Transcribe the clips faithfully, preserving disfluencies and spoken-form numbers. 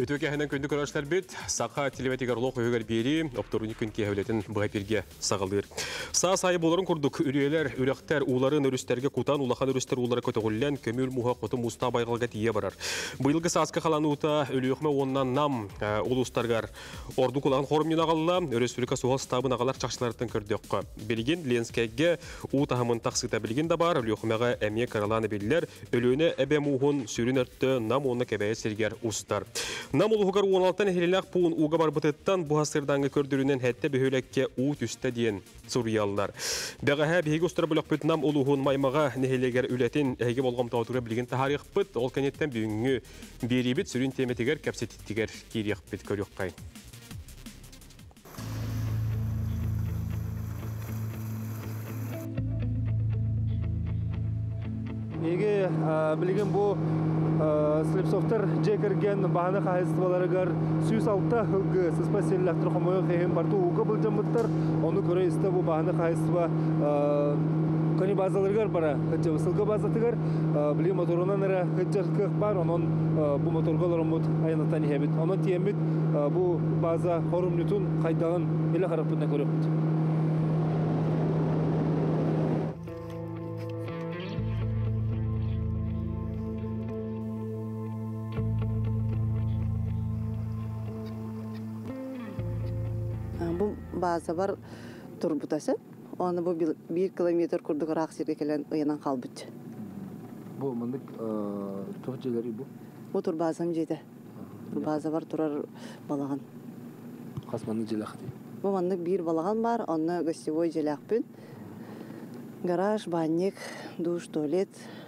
Өтөке хәнен көндү көрәшләр бит, сақа телеветигар лох өгөр бери, опторуни күн кehәвлетен быгапирге сагылдыр. Са сайы боларын курдук, үрелер, үрәктәр, уларын өрүстәргә кутан, улахан өрүстәр улары көтөгүллән, көмүл муха коты муста байгылга тие барар. Быелгы саска халанута өлөкмә оннан нам улустаргар орду кулаган хорым юнагалла, республика сугал стабын агалар чакчыларын көрдөккө. Белген Ленскәгә у тахымын таксыта белген дә бар, өлөкмәгә әмия караланы билләр, өлөнә әбә мухун сүрүнәртте нам онны кәбәе сергәр устар. Нам улугар он алтын хелелак пуын уга барбытыттан бу хасырданга көрдүрүнөн хәтте бөһөлеккә у түстә диен сурьяллар. Бәгәһә биге устра булак бит нам улугун маймага нехелегер үләтен әге болгом таутыра билген тарих бит ол кенеттен бүгүнгү берибит сүрүн теметигер капсетиттигер кирек бит көрөккай. Неге билген бу Слепсофтер Джекерген бахана хайстываларыгар сүйс алтта хылгы спасияллах турхамой хем барту уга булжамыттар оны көрө исте бу бахана хайстыва кони базаларыгар бара хәтчә высылга базатыгар били моторунан ара хәтчә бар онон бу моторгаларымыт айнатан хәбит онон тиемит бу база хорумнутун кайдаган эле харапына көрөп. База бар турбутасы. Оны бу bir километр курдук рахсирге келен ыянан калбыт. Бу мындык тохжелери бу. Бу тур базам жейде. База бар турар балаган. Касманны желахты. Бу мындык bir балаган бар, аны гостевой желахпын. Гараж, банник, душ, туалет.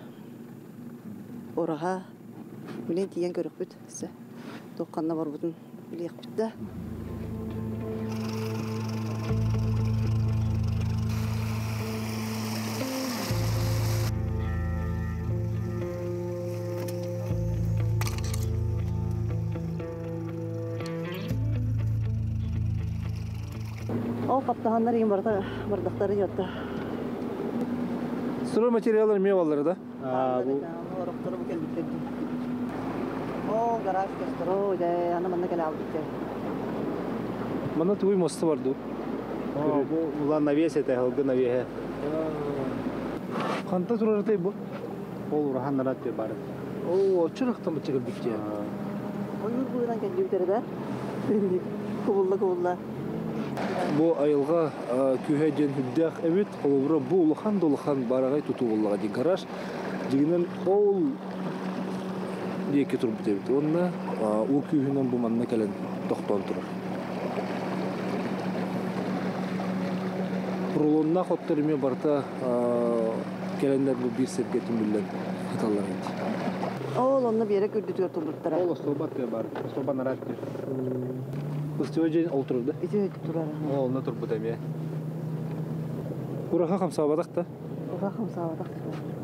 Орага билен тиен көрөкпүт. Токканна бар бутун билек бит да. О, каптаганнар ем барда, бардактары жотта. Сыры материалдар мевалары да? Бу ороктор бу келдик. О, гараж кестро, да, аны мында келе алдык. Мына туй мосты барды. О, бу улан навес эте, хылгы навес. Канта турарытай бу? Ол ураханнарат те бар. О, чырыктан бычыгы бикке. Ойур буйдан келдиптер да. Кубулла кубулла. Бу айылга күһәҗен хүддәк әбит, олыбыра бу улахан долахан барагай туту буллага ди гараж. Дигенен ол дике турып бит. Онна у күһеннән бу манна келен токтон турар. Рулонна хоттырыме барта келендер бу бир сепкетин билен хаталар ит. Ол онны бере күрдүтөр турдуктар. Ол собат те бар. Собан арат. Кустөҗен олтурды. Ите турар. Ол на турбу деме. Ураха хамса бадакта. Ураха хамса бадакта.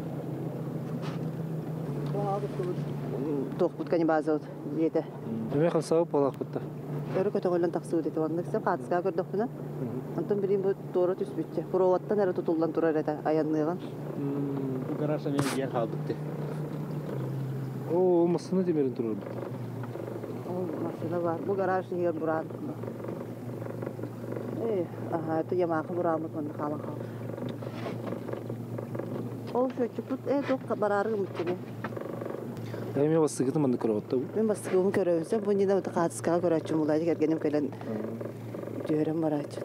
Тох буткани база диете. Деме хамса полак бутта. Өрө көтөгөлөн таксуу дете вандык сеп катыска көрдөк буна. Антон бирин бу тоора түспүтчү. Проводтан ары тутулган турар эте аянныган. Бу гаражда мен гер калдыкты. О, масына демерин турар. Машина бар. Бу гараж егер бурат. Э, ага, это ямакы бурамыт мында калан кал. Ол шөчү тут э ток барары мыттыны. Эми басыгыты мында көрөттө бу. Мен басыгым көрөмсө, бу нина өтө катыска көрөчүм улай кергеним келен. Дөрөм барачы.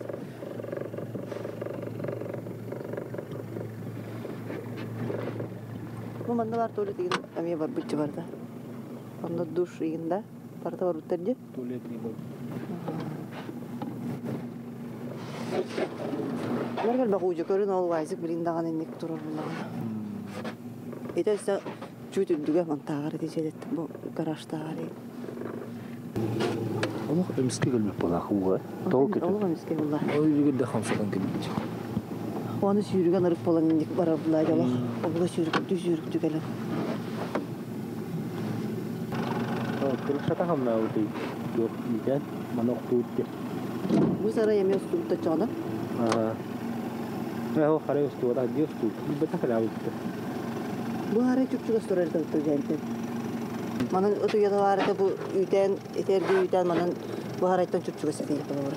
Бу мында бар туалет деген эми бар бутчу бар да. Анда душ ийинде. Парта бар үттерди. Туалет не был. Мергел багуучу көрүн ол вайзык билиндаган инник турар булаган. Этесе чуть үдүгө мантагар дижедет бу гараждагы. Onu ömüske gelmek bana huwa. Doğru kötü. Onu ömüske bullar. O yüzden de hamsadan gelmiş. Onu sürügen arık bolan indik bara bulay da bak. O da sürüp düz sürüp tükelen. O kırışata hamna oldu. Yok diyen manok tuttu. Bu sara yemeği tuttu çana. Ha. Ne o kare ustu da diyor tuttu. Bir bata kala oldu. Bu hare çok çok sorar da tuttu gente. Манан утуяда барыда бу үтен этерди үтен манан бахарайттан чүчүгө сетейли болор.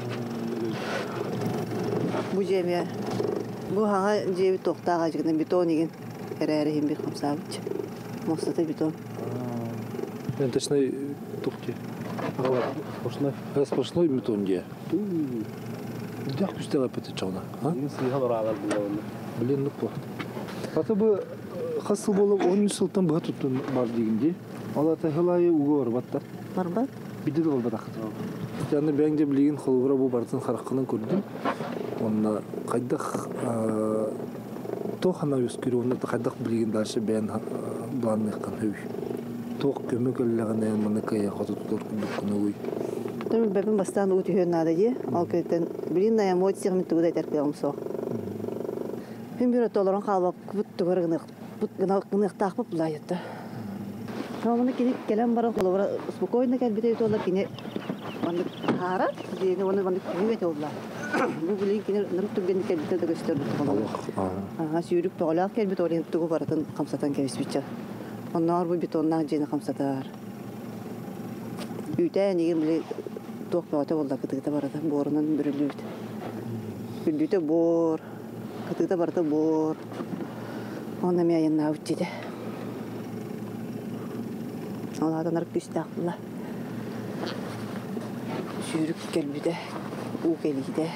Бу жеме бу хага жеби токтага жигин бетон иген эрери хим бир хамсабыч. Мостата бетон. Мен точной тухти. Сплошной. Сплошной бетон где. Дяк пустила петечона. А? Сыйга баралар булган. Блин, ну по. Ата бу хасыл болуп он жылдан бага туттун бар дегенде. Алата хылайы угор баттар. Барбат. Биде дол батак. Яны бәңде билеген холбура бу бартын хараккынын көрдүм. Онна кайдак тохана үскүрү онна кайдак билеген дальше бен бланны кан хөй. Тох көмөкөллөгөнөн мыныкая хотуттур күнүгүй. Төн бебин бастан ути хөннады же. Ал көтен билин да эмоция мен тугда терпелемсо. Мен бир толорон калбап бут тугыргыны бут гына гына тахып булайты. Романы кини келем бара холбура спокойно келбите толла кини аны хара дени оны аны күйөт олла. Бу билин кини нырып түгөн келбите да gösterди толла. Ага сүйрүп тоолак келбите орен тугу баратын камсатан келбичче. Onlar bu betondan jeni kamsatar. Üten igen bile tokmata bolda kıtıkta barada borunun bürülüydü. Bürülüydü bor. Kıtıkta barada bor. Onda mi ayın avcıydı. Allah'tan arık düştü aklıla. Sürük gelbide. U geliydi.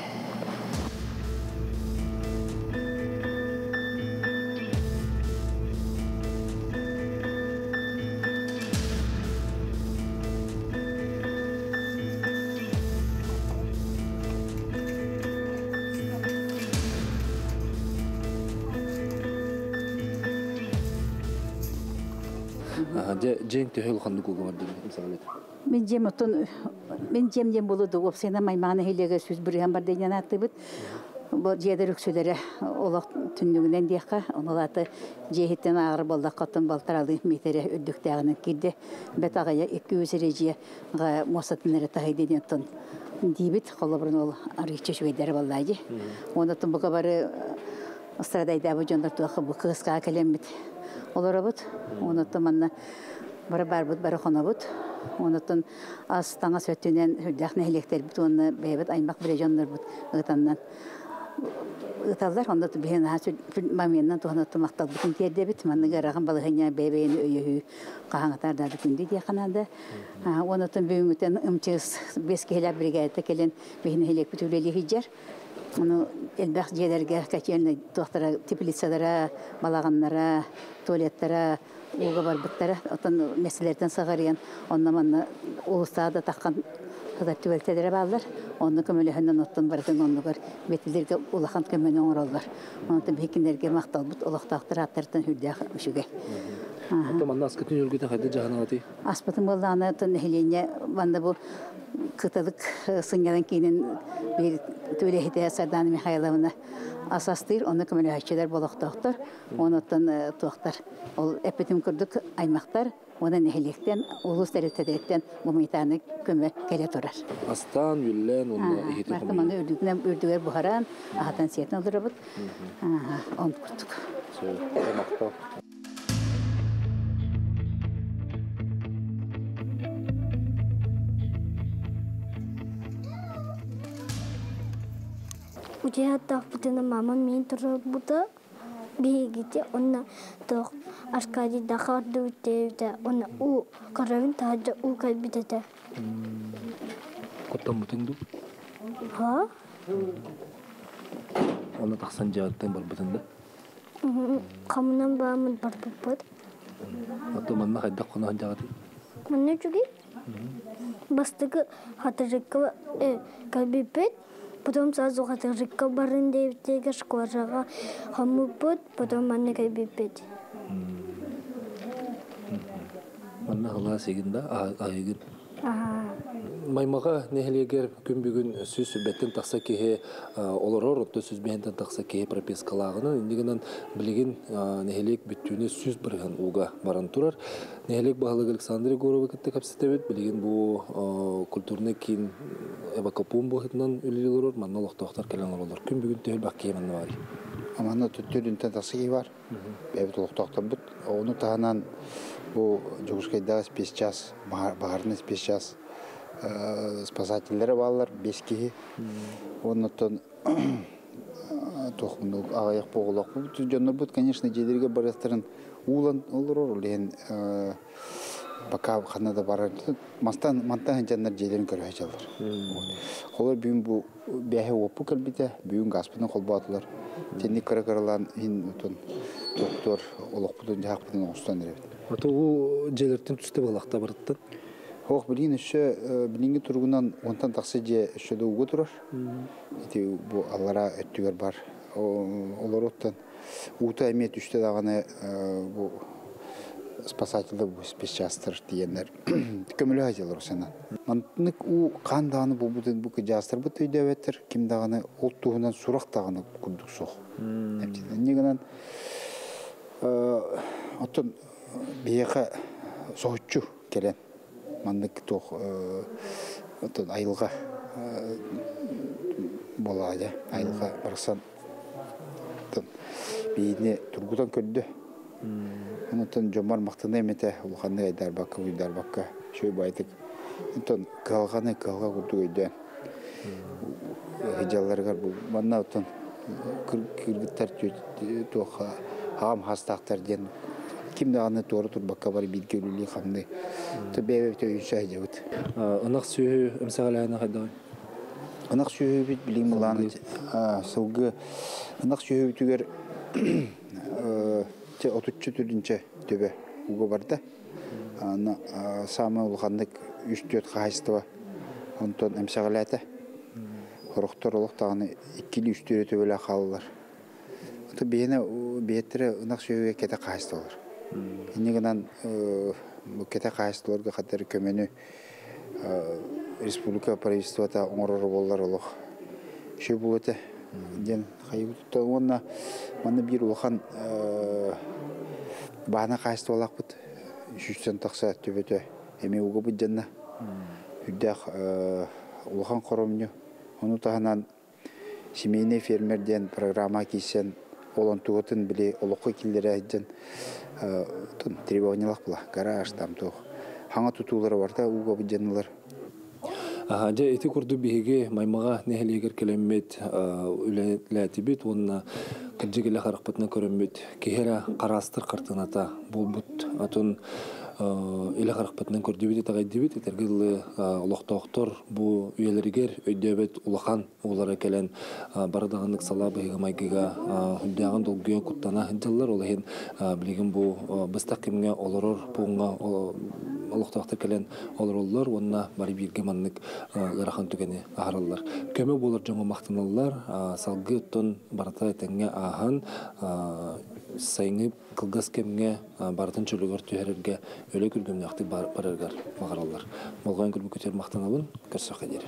Cenk tehel kandı koku vardı mesela. Мен жем отон мен жем жем болуду опсена майманы хелеге сүз бүрген бар деген атыбыт. Бу жедер өксөлөрө олак түндүгүнөн дияка оналаты жехиттен агыр болда катын балтыралы метере өдүктөгүнөн кирди. Бет агая эки жүз эреже мосатынары тагыйден тон дибит колобрун ол арычы швейдер баллайы. Онотун буга бары страдайда бу жондар туакы бу кыска келемит. Олар бут, онотун манна бара бар бут, бара хона бут. Онотун ас таңа сөттүнен хүлдәхне электер бут, оны бейбет аймак бирежондар бут ытаннан. Ыталдар онотун бehen хасыл маменнан тонотун мактал бутун терде бит, манны гараган балыгыня бебейни өйөһү кахаңатарда күндү дия канада. Онотун бүгүнтен ымчыс бес келе бригада келен бehen элек бүтүлели хижер. Onu elbaq jelerge kaçerine doktara teplitsalara, balağanlara, tuvaletlere, uğa barbuttara, otan meselelerden sağarayan, ondan manna ulusada takkan kadar tuvaletlere bağlar. Onu kömülehenden ottan barıdan onu var. Betillerge ulağan kömülü oğrallar. Onu da bekinlerge maqtal but, ulaq taqtır atlardan hüldağ üşüge. Tamam, nasıl kötü yolgüden haydi cahana atı? Aspatın bollağına otan nehilenye, banda bu kıtalık sınyadan kinin bir tülehide Sardan Mihailovna asastır, onu kömülü haççılar bolaq doktor, onu otan doktor. Ol epitim kurduk aymaqtar, ona nehilikten, ulus teriftedelikten bu meytanı kömü kele turar. Astan, yüllen, onunla ihiti komuyor. Martımanda ördüğünden ördüğer buharan, ahatan siyetin olur bu. Onu kurduk. Söyle, makta. Ujian tak putina mama main terus buta bihigiti onna tak askari dakar dute te onna u karavin taja u kalbite. Kota muting du? Ha? Onna taksan jawabtan barbutunda? Kamunan bamun barbuput. Atau mana kaya kona jawati? Mana juga? Basta hatırıkı kalbipet. Потом сразу хатырыкка барын дептеге школага хамупут, потом манне кайбипет. Манна хала сегинда айгын. Ага. Маймага нехлегер күн бүгүн сүз беттен такса кеhe олорор отто сүз бенден такса кеhe пропискалагыны индигенен билген нехлек бүттүнө сүз барган уга баран турар. Нехлек багылык Александр Егорова кетте капситебет билген бу культурный кин эвакопун бохитнан үлүлөр манналык токтор келен олор. Күн бүгүн төл бакки манна бар. Аманна төттөрүнтен такса ки бар. Бебит токтор бут. Ону таанан bu Жогушкайда beş час, Bahar'ın beş час спасательлері балалар beş кихи. Оннан тоқымды ағаяқ боғылақ. Бұл жонлар бұд, конечно, жедерге барастырын улан олар олен бака қанада барар. Мастан мантан жандар жедерін көрі жалар. Олар бүгін бұл бәхе опу кәлбеті, бүгін ғаспының қолбатылар. Тенде кірі-кірілан доктор олық бұдың жақ бұдың оңыстан әребет. Аты ол жерлерден түсті балақта барыттын? Оқ, білген үші, білінгі тұрғынан онтан тақсы же үшіді ұғы тұрар. Бұл аллара өттігер бар. Олар оттан ұғыта әмет үшті дағаны бұл спасательді бұл бес жастыр дейенлер. Көмілі ғазелер осынан. Мантынық ұ қан дағаны бұл бұдың бұл жастыр бұд өйді әветтір. Кем дағаны ұлт тұғынан сұрақ дағаны күрдік соқ. Негінен оттан бейеқі соғытчу келен. Мандык тоқ айылға болады, айылға барсан бейіне тұрғыдан көрді. Онытын жомар мақтаны әметі ұлғаны айдар баққа, ұйдар баққа шөй байтық. Онытын қалғаны қалға күрді өйді. Хиджаларғар бұл. Манна отын кіргіттар тоқ ағам хастақтар ден. Kimde anı doğru tur bakka var bir gölülü hamdi. Tabii evet öyle şey cevap. Anak suyu emsalana kadar. Anak suyu bit bilim olan. Savgı anak suyu tüger. Te otuz türünce tübe. Ugo vardı. Ana sama ulgandık üç dört kahiste var. Ondan emsalata. Horoktor oluk tağını ikili üç dört tübeyle kalırlar. Tabii yine beyetre anak suyu kete kahiste olur. Негенан кете кайсыларга катары көмөнү республика правительството оңорор боллар олох. Ше болоте. Ден хайбытта онна маны бир улхан бана кайсты болакпыт. Жүчтен такса төбөтө эме угу бу жанна. Үддах улхан коромню. Ону таханан семейный фермерден программа кисен олон тугутун биле олокко килдере айдын. Тун требованиялар була. Гараж там тох. Хаңа тутулары бар да уга бужанылар. Аха, же эти курду биге маймага нехелегер келеммет үлелетибит онна кыжыгеле харакпатына көрөммөт. Кехера карастыр картыната болбут атун эле харакпатынан көрдөбүт тагайдыбыт этергиле улуктоктор бу үелеригер өйдөбөт улахан улара келен бардагындык салабы майгыга хүндаган долгуя куттана жыллар олахин билген бу быстак кимге олорор пуңга улуктоктор келен олороллор онна бары бирге маннык ырахан түгени ахараллар көмө болор жоңо мактаналлар салгыттон барата теңге ахан сайыңып кылгас кемге бардын чөлөгөр түһәрерге өлө күлгөм якты бараргар магараллар. Болгон күлбү көтөр мактанабын, көрсөк кадер.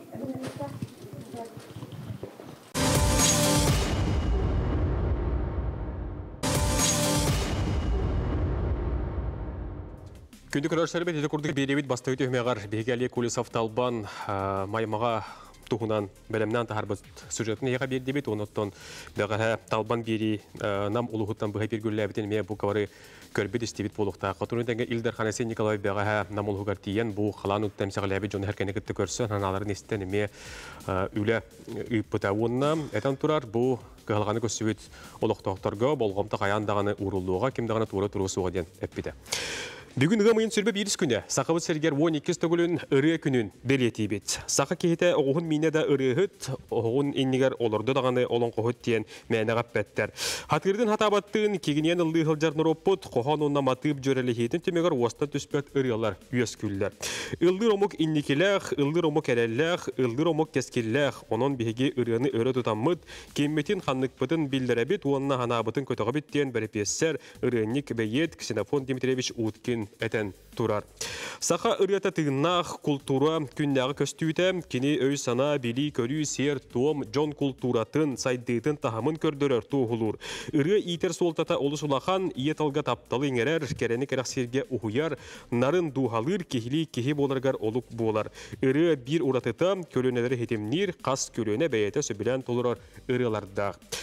Күндү көрөрсөр бет курдук беребит басты өтөмөгөр бегели Кулисов Талбан маймага тухунан белемнан тахарбыз сюжетин яга берди бит оноттон дагара Талбан бери нам улугуттан быга бергүлләбитен ме бу кавары көрбүт истибит болукта катурундан Илдар Ханасен Николай бага нам улугар тиен бу халан темсагләби жон һәркене китте көрсө аналарын истен ме үле ыппытауынна этан турар бу калганы көсүбүт олоктокторго болгомта каяндаганы урулууга кимдаганы туура турусуга ден эппите. Бүгін ғамайын сүрбе беріс күні, сақабыт сәргер он екі түгілін ұры күнін белеті бет. Сақы кейті оғын мені да ұры ғыт, оғын енігер олырды дағаны олың қоғыт тен мәні ғаппәттер. Хатырдың хатабаттың кегінен ұлды ғылжарныр оппыт, қоған онна матып жөрелі хейтін түмегер остан түспәт ұрылар, үйес күлдер. Үлдір омық инникеләқ, үлдір омық әрәлләқ, үлдір омық кескелләқ, онын беге ұрыны ұры тұтамыд, кемметін ханнықпытын білдірәбет, онына ханабытын көтіғабеттен бәріпессер, ұрынник бәйет Ксенофон Дмитриевич Уткин этен турар. Саха ырыта тыгнах культура күндәгы көстүтә, кини өй сана били көрү сер том жон культуратын сайдытын тахамын көрдөрөр туһулур. Ыры итер солтата олусулахан иеталга тапталы ңерер керени керәксерге ухуяр, нарын духалыр кихили кихи боларгар олук болар. Ыры бир уратыта көлөнеләре хетемнир, кас көлөнә бәйәтә сөбилән толурар ырыларда.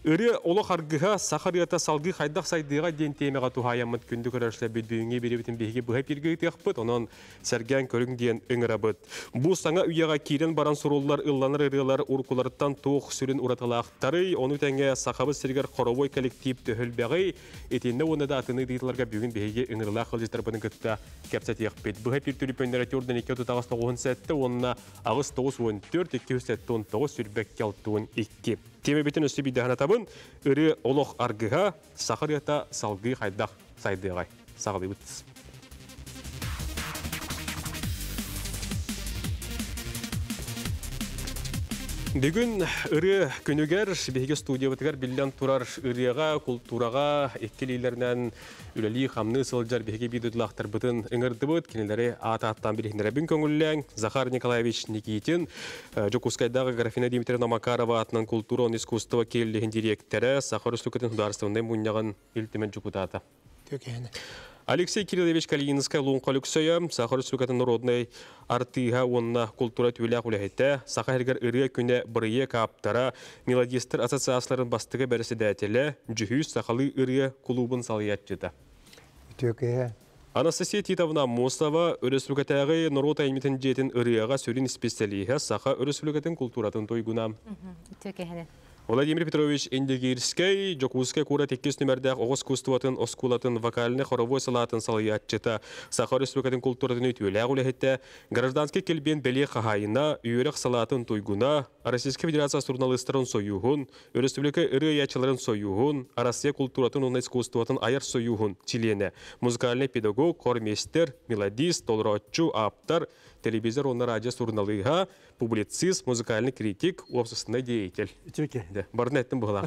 Үрі олы қарғыға сақарыята салғы қайдақ сайдыға ден темеға тухаямыд күнді көрершлер бүдбүйіңе беребетін бейге бұға бергей теқпіт, онын сәрген көрің дейін өңірабыд. Бұл саңа үйеға кейрен баран сұрулар, ылланыр ырылар, ұрқуларыттан тоқ сүрін ұратылақтары, оны тәңе сақабы сіргер қоровой коллектив төхілбәғі, етенді оны да атыны дейтіларға бүгін бейге өңірілі қылжыстарбының күтті кәпсәт еқпет. Бұға бір түрі пөндері түрден екі тұтағыз тоғыз сәтті, онына ағыз тоғыз он төрт, екі сәтті он тоғыз сүрбәк келттуын екі. Теме бетін өсі бейдіғана табын, үрі олық арғыға сақырыята салғы қайдақ сайдығай. Сағылы бұттыз. Бүгін үрі күнігер бейге студия бұтығар білден тұрар үріға, культураға, еккелейлерінен үләлі қамны сылжар бейге бейдудылақтар бұтын үңірді бұт, кенелері ата-аттан бірігіндері бүн көңілләң, Захар Николаевич Никитин, Жокускайдағы Графина Дмитрия Макарова атынан культура он искусство келдігін директоры, Сахар Үслікетін Хударыстығындай мұнияған үлтімен жүкутата. Алексей Кириллович Калининская лунqa люксоя, Сахар Үслікетін народной артыға онына культура түйілі құлағетті, Сахаргар үрі күні біріе каптара, мелодистер ассоциацияларын бастығы бәрісі дәтелі, жүхіз Сахалы үрі клубын салият жыды. Анастасия Титовна Мосова өріслікетәғі народ әйметін жетін үріға сөрін специалиға Саха өріслікетін культуратын тойгуна. Владимир Петрович Индигирский, Жокускай кура теккес нөмірдәқ оғыз кустуатын, оскулатын, вокаліне хоровой салатын салиятчыта, Сахар Республикатын культуратын өтуелі әғулі гражданский келбен бәле қағайына, үйерек салатын тойгуна, Российская Федерация журналистерін союғын, Республика ұры ячыларын союғын, Россия культуратын оны искусстватын аяр союғын, Чилене, музыкальный педагог, хормейстер, мелодист, толротчу, аптар, телевизор, оны радио журналыға, публицист, музыкальный критик, общественный деятель. Барын әттім бұғыла.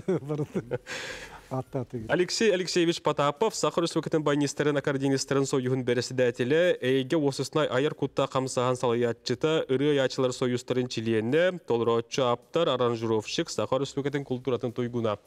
Алексей Алексеевич Потапов, Сахар Республикатын байнистерін, аккординистерін союғын бәрісі дәтелі, әйге осысынай аяр құтта қамсаған салаятчыта, үрі ячылар союстарын Чилене, толротчу, аптар, аранжировщик, Сахар Республикатын культуратын тойгуна.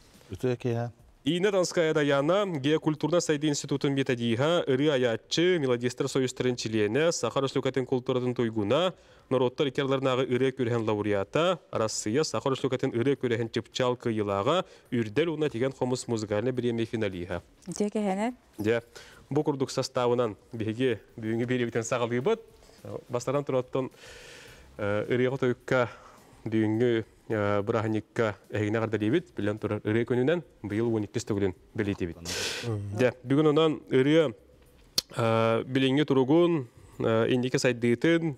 Инна Донская Даяна, геокультурна сайды институтын методиға, үрі аятчы, мелодистер союстарын Чилене, Сахар Республикатын культуратын тойгуна, народтар икерлернағы үрі көрген лауреата, Россия, Сахар Республикатын үрі көрген чыпчал кыйылаға, үрдел уна теген қомыс музыкальны біреме финалиға. Деке хәнәт? Де, бұл күрдік составынан беге бүгінгі беребітен сағалығы бұд, бастардан тұраттын үрі ғытойыққа бүгінгі Браханикка әйгіне қарда дейбіт, білен тұрар үрі көнінен бұйыл он екі төгілін білейте бит. Бүгін онан үрі біленге тұрығын, ендеке сайдыйтын,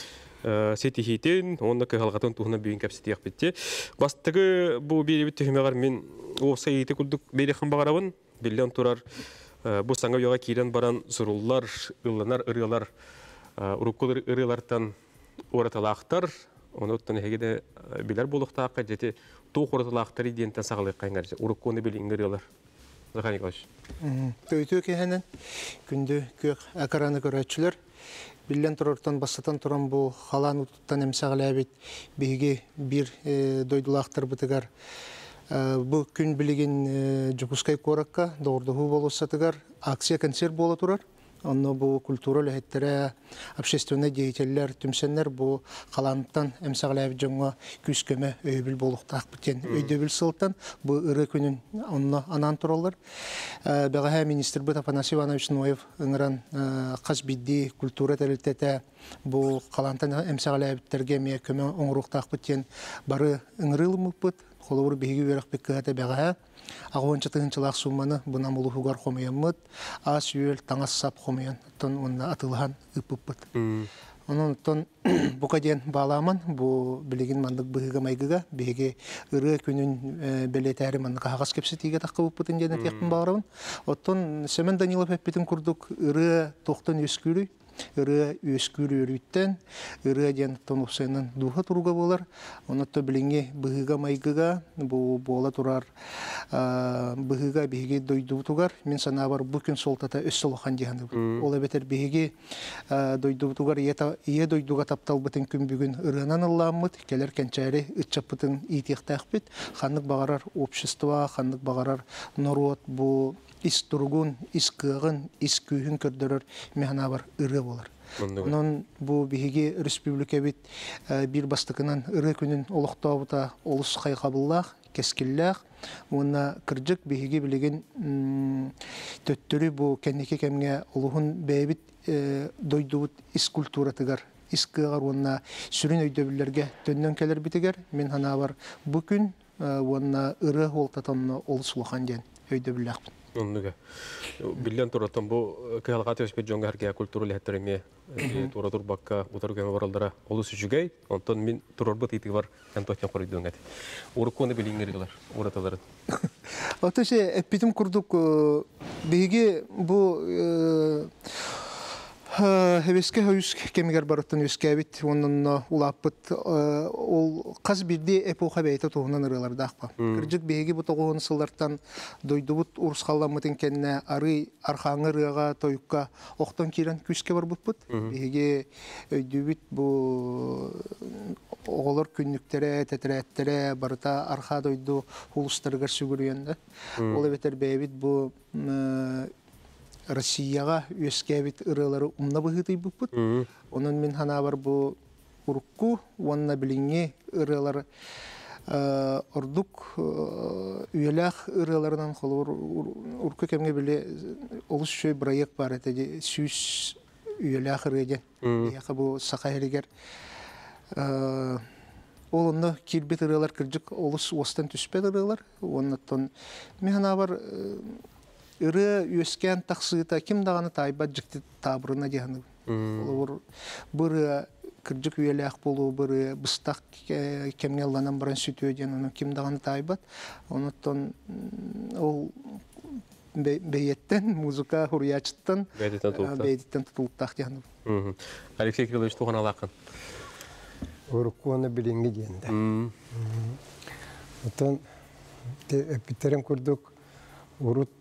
сетихейтін, онына кығалғатын туғына бүгін кәпсеті яқ бітте. Бастығы бұл беребіт түхімеғар мен осы еті күлдік береқін бағарабын, білен тұрар бұл саңа ұяға кейлен баран сұрулар, ылланар, ырылар, ұрыққыл ырылартан ораталақтар, оны оттан егеде білер болуқтаққа жеті тоқ ораталақтары дейінтен сағылық қайыңар. Ұрыққоны білін ырылар. Захар Николаевич. Төйті кәйінен күнді көк әкараны көрәтшілер. Білден тұрыртан басатан тұран бұл қалан ұтыттан әмсағылы әбет бейге бір дойдылақтар бұтығар. Бұл күн білеген Жокускай коракка доғырдығы болу сатығар. Акция концерт болу тұрар. Онно бұл культура ләхеттері общественный деятелер, түмсенлер бұл қаланыптан әмсағылы әбет жоңға күскөмі өйбіл болуқтақ бітен. Өйдөбіл сылттан бұл ұры күнін онно анан тұралар. Бәғаға министр бұт Афанасий Иванович Ноев ұңыран қаз бидді культура тәрілтеті бұл қалантан әмсағылы әбеттерге ме көмі оңыруқтақ бітен бары ұңырылы мұқ бұт. Қолуыр бейгі өріқ беккіғаты бәғаға. Ағуанчы тығынчылақ сумманы бұна мұлығығар қомайынмыд, ас үйел таңас сап қомайын, онда атылған үпіп-бұд. Onun ton bu kadar bağlaman bu bilgin mandık bıhıga maygıga bege ırı günün beleteri mandık ağız kepsetiğe takıp buputun cennet yakın bağırın. Oton Semen Danilov hepbitin kurduk ırı tohtan üskürü. Ыры өскүрү өрүттен ыры ден тонусенен духа туруга болар. Онотто билинге быгыга майгыга бу бола турар быгыга биге дойду тугар. Мен сана бар бу күн солтата өссөлохан дигән. Ол бетер биге дойду тугар ята ие дойдуга таптал битен күн бүгүн ырынан алламыт. Келер кенчәре иччапытын итихтах бит. Ханнык багарар общество, ханнык багарар народ бу истургун, искыгын, искүйін көрдірір механа бар ыры болар. Онын бұл бігеге республика бит бір бастықынан ыры күнін олықтауыта олыс қайқабыллақ, кескиллях уна кыржык биһиги билеген төттөрү бу кеннеке кемге улуһун бэбит дойдубут искультуратыгар искыгар уна сүрүн өйдөбүллерге төннөн келер битигер мен хана бар бу күн уна ыры олтатонно ол сулахан ден өйдөбүллахпын. Оннуга. Билен тураттан бу кыялгат өспөт жоңга herге культураль хәттереңе тура турбакка утар көмө баралдара олу сүжүгей. Онтон мин турорбут ити бар антотен корыдыңат. Урукуны билиңерилер, ураталарын. Отоше эпитим курдук биги бу Хевеске хойус кемигер барыттан өскәбит, онын улаппыт, ол қаз бірде эпоха бәйті тоғынан ұрыларды ақпа. Кіржік бейгі бұ тоғуын сыллартан дойдубут урсқалламытын кәнне ары архаңы рыға тойыққа оқтан керен күске бар бұт бұт. Бейгі өйдубит бұ оғылар күнніктері, тәтірәттері барыта арха дойду хулыстарығар сүгірүйенді. Ол әбетер бәйбит бұ Россияға өскәбит ырылары умна быһыты буппут. Онун мен хана бар бу урукку, онна билиңе ырылары ордук үелах ырыларынан холор урку кемге биле олус шөй проект бар эти сүз үелах ырыден. Яка бу сакайригер ол онна кирбет ырылар кыржык олус остан түспет ырылар. Оннан мен хана бар ыры өскен тақсыта ким дағаны тайбат жікті табырына дегені. Бұры кіржік үйелі ақ болу, бұры бұстақ кемгелланан бұрын сүт өден, оны ким дағаны тайбат. Онытын ол бейеттен, музыка хуриячыттан, бейдеттен тұтылықтақ дегені. Алексей Кириллович туған алақын? Орыққу оны біліңгі дегенді. Отын эпиттерін көрдік, урут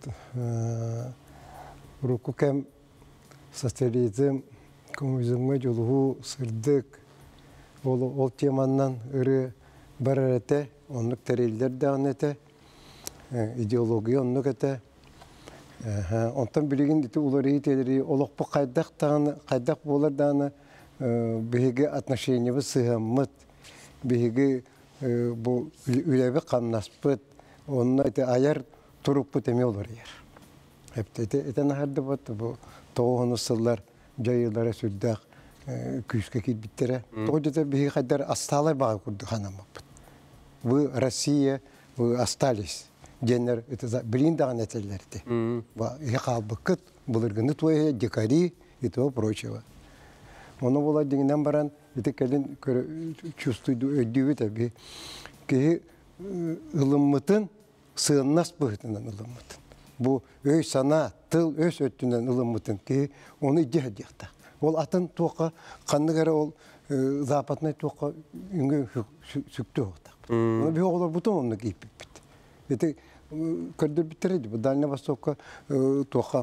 уруку кем социализм коммунизмга жолугу сырдык ол ол теманнан ыры бар эрете оннук терелдер дагынете идеология оннук эте онтон билигин дити улары телери олокпу кайдак таганы кайдак болар даганы биге отношениябыз сыгаммыт биге бу үлеби камнаспыт онна эте аяр туруп бутеме олар ер. Эпте этен харды бот бу тоғыны сыллар жайылары сүрдәк күскә китбиттере. Тогыда бии кадәр асталай баг курды ханамап. Бу Россия, бу остались. Генер это блиндаган этелерди. Ва якал быкыт булыргыны тое декари и то прочего. Моно була дигәннән баран ите кәлен чувствую өдүве би ки ылыммытын сыыннас бұғытынан ылыммытын. Бұл өй сана, тыл өз өттінен ылыммытын ки оны идея дейікті. Ол атын тоққа, қанны кәрі ол западнай тоққа үңгі сүкті оқтақ. Оны бі оғылар бұтын оны кейіп бітті. Еті көрдір біттіреді. Бұл Дальний Востокқа тоққа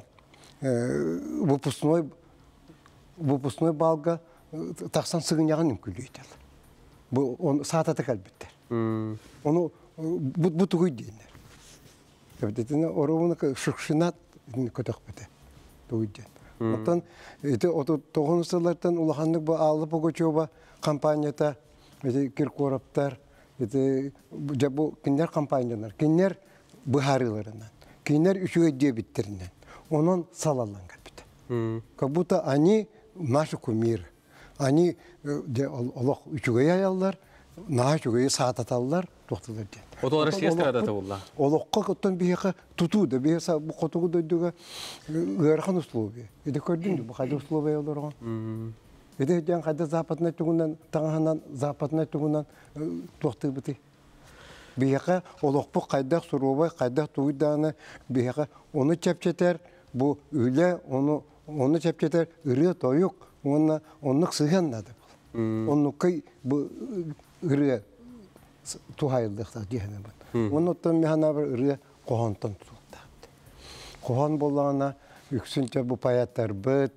выпускной балға тақсан сығын яғын үмкілейді. Бұл саататы кәлбіттер. Оны бұтығый дейінер. Эбдетине оровуна шукшинат көтөк бете. Туйден. Оттан эти ото тогонсалардан улаханнык ба алып огочоба компанията эти Киркороптар эти жабу кинер компаниялар, кинер быхарыларынан, кинер үчүгө дебиттеринен. Онон салаланган бите. Как будто они наши кумиры. Они Аллах үчүгө аяллар, наачугө саататаллар, токтолор ден. Отолар сестра да булла. Олокка коттон бияка туту да бияса бу котугу дойдуга гырхан условия. Эде көрдүң бу кайда условия олорго. Эде жан кайда западный тугунан таңанан западный тугунан токты бити. Бияка олокпу кайда суровай кайда туйданы бияка оны чепчетер бу үле оны оны чепчетер ыры тоюк оны онук сыган да. Онукай бу ыры тухайылдықта дегені бұл. Онуттан механа бір үрі қоғантан тұлықтақты. Қоған болағына үксінче бұл паяттар бұд,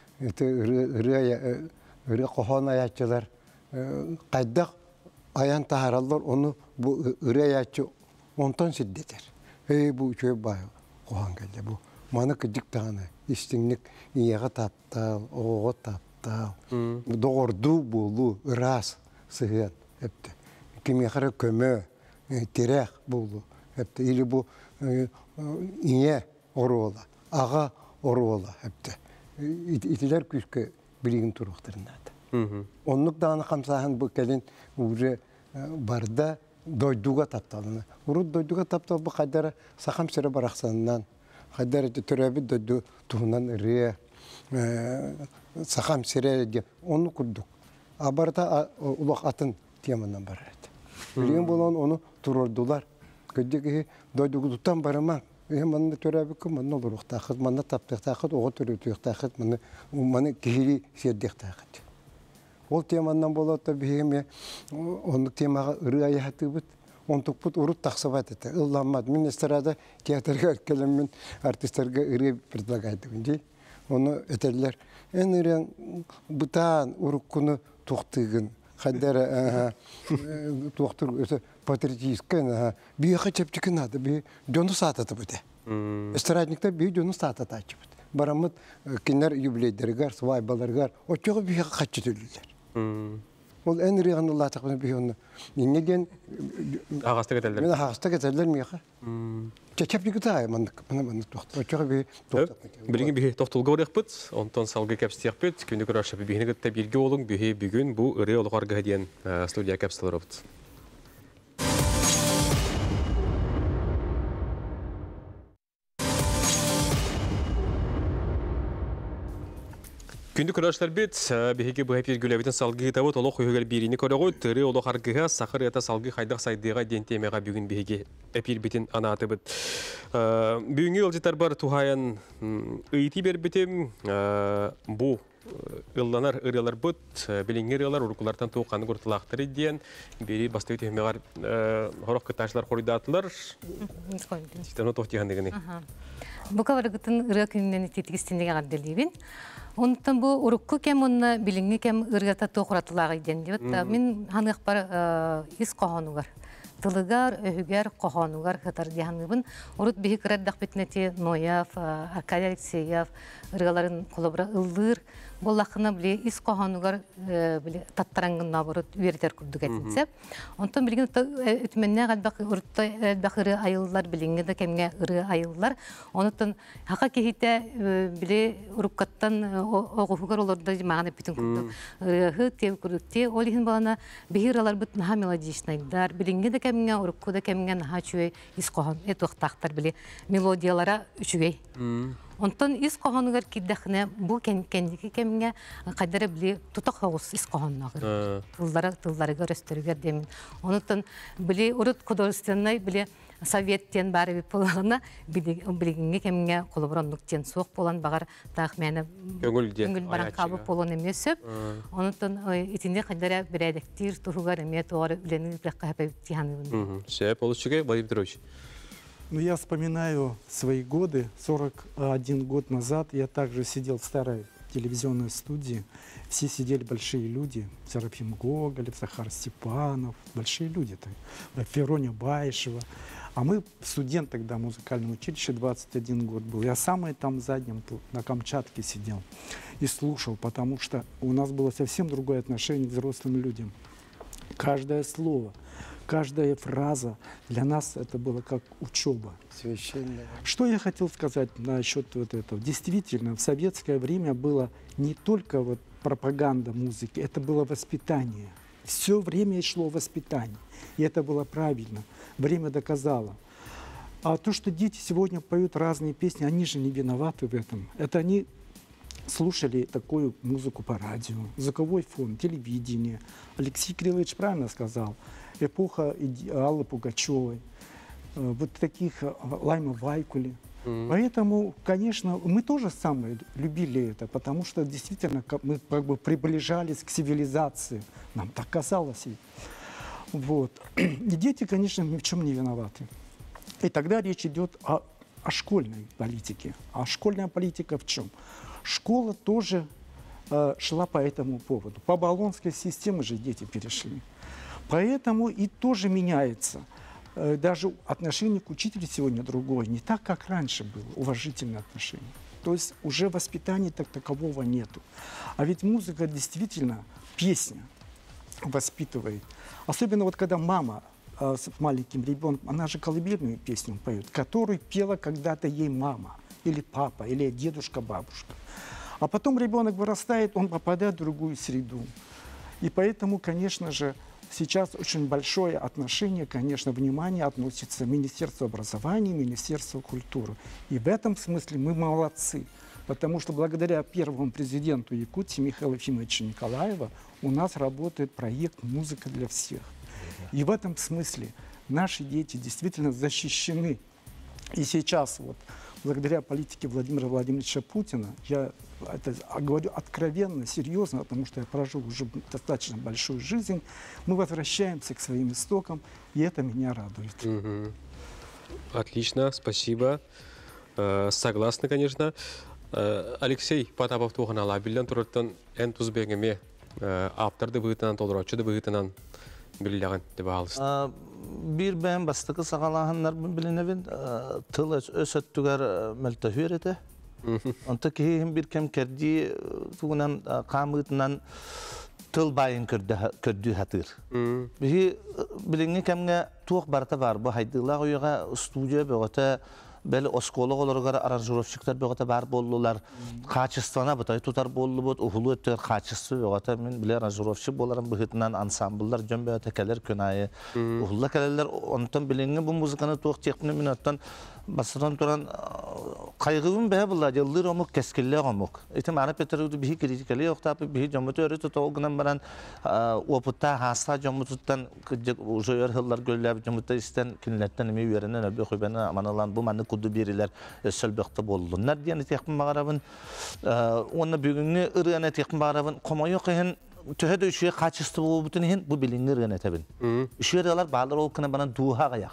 үрі қоған аятчылар қайдақ аян тағаралар, оны бұл үрі аятчы онтан сиддетер. Эй, бұл үшөй бай қоған келді. Бұл маны күдік тағаны, істіңнік иеға таптал, оғы таптал, доғырду болу, ұрас сығын әпті. Кимехара көмө, терек болу. Или бу ине орола, аға орола. Итилер күшке билигин туруктарынады. Онлук даны камсахан бу келин уже барда дойдуга тапталына. Урут дойдуга таптал бу кайдара сахам сире бараксанынан, кайдара төрөбү дойду туунан ре сахам сире деп onu курдук. Абарда улак атын теманан барат. Билген болон onu турурдулар. Көддеги дойдугу туттан бараман. Манна төрөбү кім манна олурук тахыт, манна таптык тахыт, ого төрөтүк тахыт, манна маны кихири сердек тахыт. Ол теманан болот бигеме ондук темага ыры аятыбыт, онтукпут урут таксыбат эте. Ылламат мен эстрада театрга келемин артисттерге ыры предлагайдым ди. Оны этерлер эн ырын бутан уруккуну туктыгын хаддара туктур өсө патриотический бияха чепчикин ады би жону саататы бите. Эстрадниктер би жону саататы ачып. Барамыт кинер юбилейдергер, свайбаларгар, очого бияха качы төлүлөр. Ол эн ырыган Алла такын би оны. Неген Агаста кетелер. Мен агаста кетелер мияха. Чепчикин тай мандык, мына мына тохтор. Очого би тохтор. Билген би тохтолго барыппыт, онтон салгы кепстиякпыт, күндү көрөшөп бигине гытта бирге олуң бихи бүгүн бу ыры олгарга диен студия кепсталарыбыт. Күндү көрөштөр бит, бихиги бу эпир гүлөбүтүн салгы табыт олох үйгөл бирини көрөгөт, тыры олох аргыга сахар эта салгы хайдак сайдыга дентемега бүгүн бихиги эпир битин анааты бит. Бүгүнгү ылжытар бар тухаян ыйти бербитим, бу ылланар ырылар бут, билиңер ырылар урукулардан тууканы куртулактыр диен, бери бастыгы төмөгөр хорок кыташлар коридатылар. Система токтигандыгыны. Бу каваргытын ыры күнүнөн тетигистиндеге гадделибин. Онтан бу урукку кем онна билинги кем ыргата тоқуратылағы иден деп. Мен ханык бар ис кохонугар. Тылыгар, өһүгер, кохонугар катар диханыбын. Урут бихи кыраддак битнети Нояв, Аркадий Алексеев, ыргаларын колобра ылдыр. Боллахына биле ис кохонугар биле таттарангын набырыт үйертер күрдүк этинсеп. Онтан билген өтменне галбак урутта бакыры айыллар билинге да кемге ыры айыллар. Онтан хака кехите биле уруккаттан огугар олорда маганы бүтүн күрдүк. Ыры тем күрдүкте олихин балана бихиралар бут наха мелодичнайдар. Билинге да кемге урукку да кемге наха чуй ис кохон этохтактар биле мелодиялара үчүгей. Онтон ис кохонугар киддахне бу кендики кемге кадары били тутак хогус ис кохоннагы. Тыллары тылларыга рөстөргөр демин. Онтон били урут художественный били советтен бары бит болгона билигинге кемге колоброндуктен соок болан багар тахмени көңүл баран кабы полон эмесеп. Онтон итинде кадары биредектир тугар эме тоору үленин биракка тихан. Сеп олучуге Владимир Петрович. Ну, я вспоминаю свои годы. сорок один год назад я также сидел в старой телевизионной студии. Все сидели большие люди. Серафим Гоголев, Захар Степанов. Большие люди-то. Фероня Баишева. А мы, студент тогда музыкального училища, двадцать один год был. Я самый там заднем на Камчатке сидел и слушал, потому что у нас было совсем другое отношение к взрослым людям. Каждое слово, каждая фраза для нас это было как учеба. Священно. Что я хотел сказать насчет вот этого? Действительно, в советское время было не только вот пропаганда музыки, это было воспитание. Все время шло воспитание. И это было правильно. Время доказало. А то, что дети сегодня поют разные песни, они же не виноваты в этом. Это они слушали такую музыку по радио, звуковой фон, телевидение. Алексей Кириллович правильно сказал. Эпоха Аллы Пугачевой, вот таких Лайма Вайкули. Mm-hmm. Поэтому, конечно, мы тоже самое любили это, потому что действительно мы как бы приближались к цивилизации. Нам так казалось. Вот. И дети, конечно, ни в чем не виноваты. И тогда речь идет о, о школьной политике. А школьная политика в чем? Школа тоже э, шла по этому поводу. По Болонской системе же дети перешли. Поэтому и тоже меняется. Э, даже отношение к учителю сегодня другое. Не так, как раньше было, уважительное отношение. То есть уже воспитания так такового нету. А ведь музыка действительно, песня воспитывает. Особенно вот когда мама э, с маленьким ребенком, она же колыбельную песню поет, которую пела когда-то ей мама, или папа, или дедушка, бабушка. А потом ребенок вырастает, он попадает в другую среду. И поэтому, конечно же, сейчас очень большое отношение, конечно, внимание относится к Министерству образования, Министерству культуры. И в этом смысле мы молодцы. Потому что благодаря первому президенту Якутии Михаилу Ефимовичу Николаева у нас работает проект «Музыка для всех». И в этом смысле наши дети действительно защищены. И сейчас, вот, благодаря политике Владимира Владимировича Путина, я это говорю откровенно, серьезно, потому что я прожил уже достаточно большую жизнь, мы возвращаемся к своим истокам, и это меня радует. Угу. Отлично, спасибо. Э, согласны, конечно. Э, Алексей Потапов туғана лабилен тұрырттан ән тұз бәңіме аптарды бұғытынан, толырачыды бұғытынан біліліған деп алысты. Bir ben bastıkı sağalahanlar bilinevin tıl ösöttüger mültehür ete. Onta ki bir kem kerdi tuğunan kamıtından tıl bayın kördü hatır. Bihi bilingi kemge tuğuk barata var bu haydılar uyuğa stüdyo böğüte Böyle oskolu olarak aranjörofçikler böyle var bollular. Kaçıstana butay tutar bollu bot uhulu etler kaçıstı böyle min bile aranjörofçi bolarım bıhıtından ansambullar cömbe tekeler könayı. Uhulla kelerler ondan bilingi bu müzikanı tuğuk çekmini minattan basıran turan kaygıvın be bulla yıldır omuk keskille omuk. İtim ana petrolü bihi kritikali yok tabi bihi cömbe öğreti toğunan baran oputta hasta cömbetten ujoyor hıllar göller cömbe isten kinletten mi yörenen öbü xubena amanalan bu manı kudu biriler sölbekte boldular diye tekme mağarabın onu bugünü ırığına tekme mağarabın komayı kehen tühede üçüye kaçıstı bu bütün hin bu bilinir ırığına tabin. Üçüye diyorlar bağlar olkana bana duha gayak.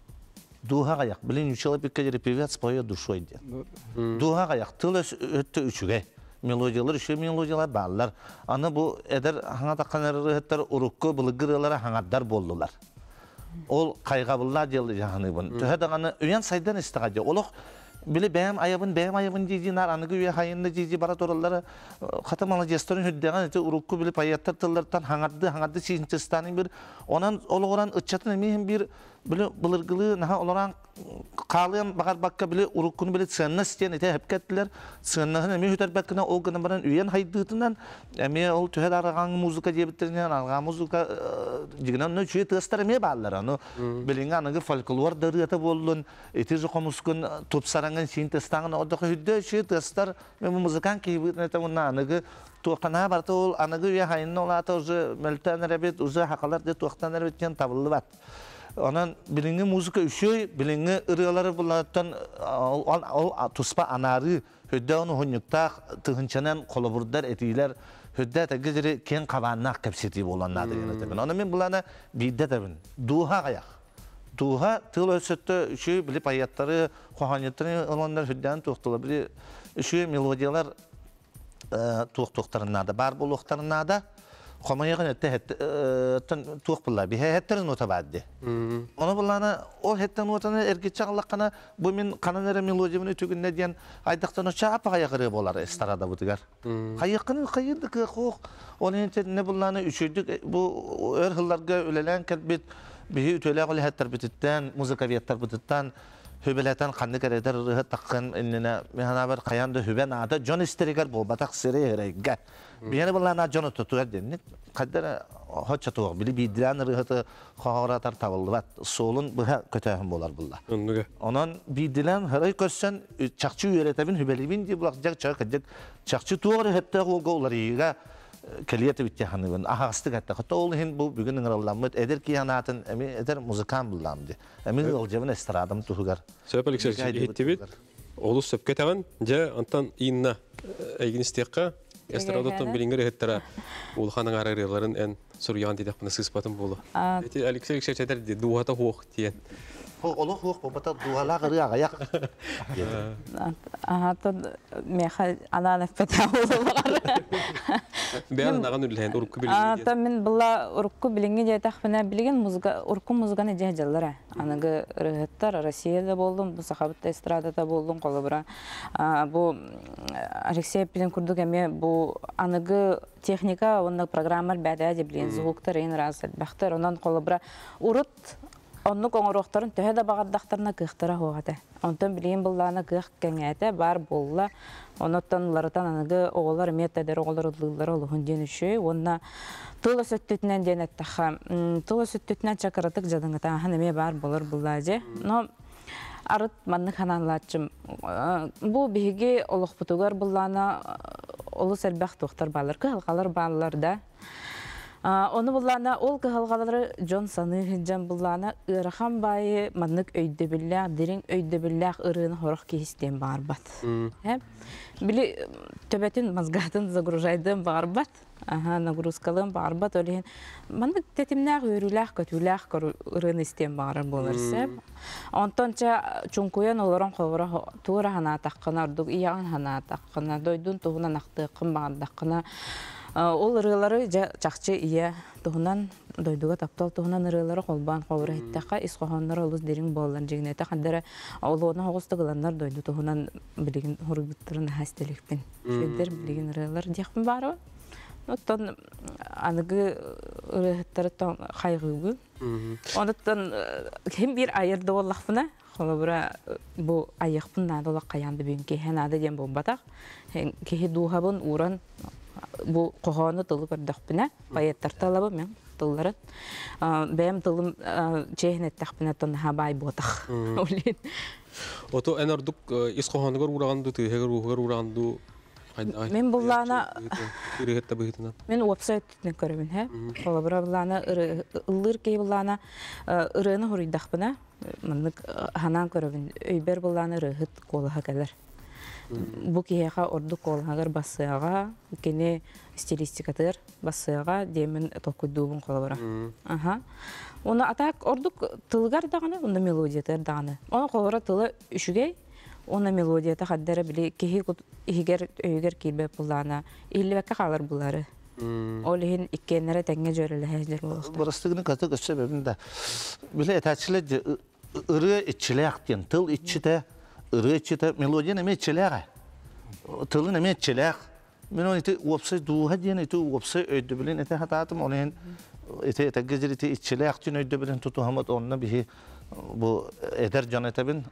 Duha gayak. Bilin üçüye bir kere pivot spoya duşoy diye. Duha gayak. Tılış öttü üçüge. Melodiyalar üçüye melodiyalar bağlar. Ana bu eder hana takanır ırıhıtlar urukku bılıgırılara hanadar boldular. Ol kaygabıllar diye jahanı bun. Tühede gana üyen saydan istikadı. Oluq bile beğen ayabın beğen ayabın diye anıgı üye hayında diye barat oralara katamalı jestörün hüddeğen ete urukku bile payattır tıllardan hangardı hangardı çiğinçistanın bir onan oluğuran ıççatın eminim bir bile bılırgılı naha olarak Kağlayan bakar bakka bile urukkunu bile sığınna isteyen ete hep kettiler. Sığınnasın emi hüter bakkına o gına baran üyen haydığından emi ol tühed arağan muzika diye bitirinen arağan muzika jignan no çüye tığıstar emi bağlar anu. Bilinge anıgı folklor darıata bollun eti jokomuskun tupsarangan şiin tığıstangan odaka hüdde çüye tığıstar emi muzikan ki bitnete unna anıgı tuğkana barta ol anıgı üye hayınna olata uzu meltan erebet uzu hakalar de tuğktan erebetken tabıllı bat. Onun bilingi müzika üşüyor, bilingi ırıyaları bunlardan tuspa anarı, hüdde onu hunyukta tıhınçanan kolaburdar etiler, hüdde tegizleri ken kavanına kapseti olanlardır yönetemin. Onun min bulana bidde tabin, duha kayak. Duha tığıl ölçütte üşüyor, bilip ayatları, kohanyatları olanlar hüddenin tuğtular, bilip üşüyor melodiyalar tuğtuklarında, bar buluqlarında Komayağın ette hetten tuğuk bulla bir hetterin nota baddi. Onu bullana o hetten notanı erkekçe Allah'ına bu min kananere melodiyamını tügünne diyen aydaktan o çapa kayakırı bolar estarada budigar. Kayakını kayırdık koq. Onun için ne bullana üşürdük bu örhıllarga ölelen kelbet bihi ütöyle qoli hetter bititten muzikaviyetler bititten hübeleten kandı kereter rıhı takkın innine mihana bir kayandı hüben adı John Steriger bu batak seri herege. Biyene bullana John tutuyor dendik. Kadar hoca tuğ bili bidilen rıhı xağıratar tavallı bat. Solun bıha kötühüm bolar bulla. Onun bidilen herey kössen çakçı üretebin hübelibin diye bulakacak çakacak. Çakçı tuğ hep de golları yiga. Keliyeti bitti hanımın. Ahastık hatta. Hatta oğluhin bu bugün ınırlanmıt. Eder ki yanatın emi eder muzikan bullamdı. Emi olacağın estradam tuğugar. Söp Alexey, ehtibit. Oğlu söpke tağın. Ja antan inna eygin istiqqa. Estradatın bilinleri hettara. Oğluhanın ararıların en soruyan dedik bana sıspatın bolu. Alexey Alexey çeder de duhata hoğ diyen. Olu hoğ bu bata duhala gırı ağayak. Hatta meha anana feta oldular. Ben nağan ülhen urukku bilgi. Hatta men bulla urukku bilingi je tahmina bilgen muzika urukku muzikаны je jallara. Anıgı rıhıttar Rossiyada boldum, bu sahabatda estradada boldum kolabora. Bu Alexey bilen kurduk emi bu anıgı texnika, onun programlar bada je bilen zvuktar en razı. Baxtar ondan kolabora urut Онну коңорохторун төһө да багардактарына кыхтара хугата. Онтон билген буллана кых кеңете бар болла. Оноттан ларытан аныгы оголар методер оголар уллар олугун денүшү. Онна тыла сөттүтүнөн денеттаха. Тыла сөттүтүнөн чакыратык жадыңыта ханеме бар болор буллаже. Но арыт манны ханаллачым. Бу биги олохпутугар буллана олу сәрбәх тохтар балар, кыһалгалар баллар да. Оны буллана ол кыһалгалары Джон Саны хинжан буллана ырахан байы маннык өйдө биллах, дирин өйдө биллах ырын хорох кистен барбат. Били төбөтүн мазгатын загружайдым барбат. Ага, нагрузкалым барбат олен. Маннык тетимнах өрүлах, көтүлах ырын истен бары боларсы. Онтонча чункуян олорон ховора тура хана таккана, ордук иян хана таккана, дойдун тугуна нактыкын бардаккана. Ол ырылары чакчы ия тугунан дойдуга таптал тугунан ырылары колбан ховора иттака исхохоннор олус дерин боллан жигнете кандара олуна хогустугуланнар дойду тугунан билигин хорубуттарын хастеликпин. Шедер билигин ырылар дияхпин бары. Оттон аныгы ырыттары хайгыгы. Онуттан кем бир айырды оллахпына. Холобра бу айыхпын надала каянды бенке ханады дем бомбатак. Кехи духабын уран бу кохону тылы көрдөкпүнө баяттар талабы мен тылларын бэм тылым чехнеттакпына тон хабай ботак олин ото энардук ис кохонугар ураганду тыгер угар ураганду мен буллана ирегетте быйтына мен вебсайттен көрөмүн ха колобра буллана ыллыр кей буллана ырыны хурыйдакпына мындык ханан көрөмүн өйбер буллана рыхыт колха келер. Бу киеха орду колхагар басыга, кене стилистикатыр басыга демин токудубун колобара. Аха. Оны атак ордук тылгар даганы, оны мелодиятар даганы. Оны колобара тылы үшүгей, оны мелодията хаддара били кихи игер өйгер кибе булана, иллебекке калар булары. Олихин иккенере теңге жөрөлө хәзер болот. Бурастыгын катык себебинде. Биле этачиле ыры ичилектен, тыл ичите Рычита мелодия не мечелега. Тылы не мечелег. Мен оны ите опсы духа ден ите опсы өйдө билен ите хататым онен ите тагезер ите ичелег түн өйдө билен туту хамат онна бихи бу эдер жанетебин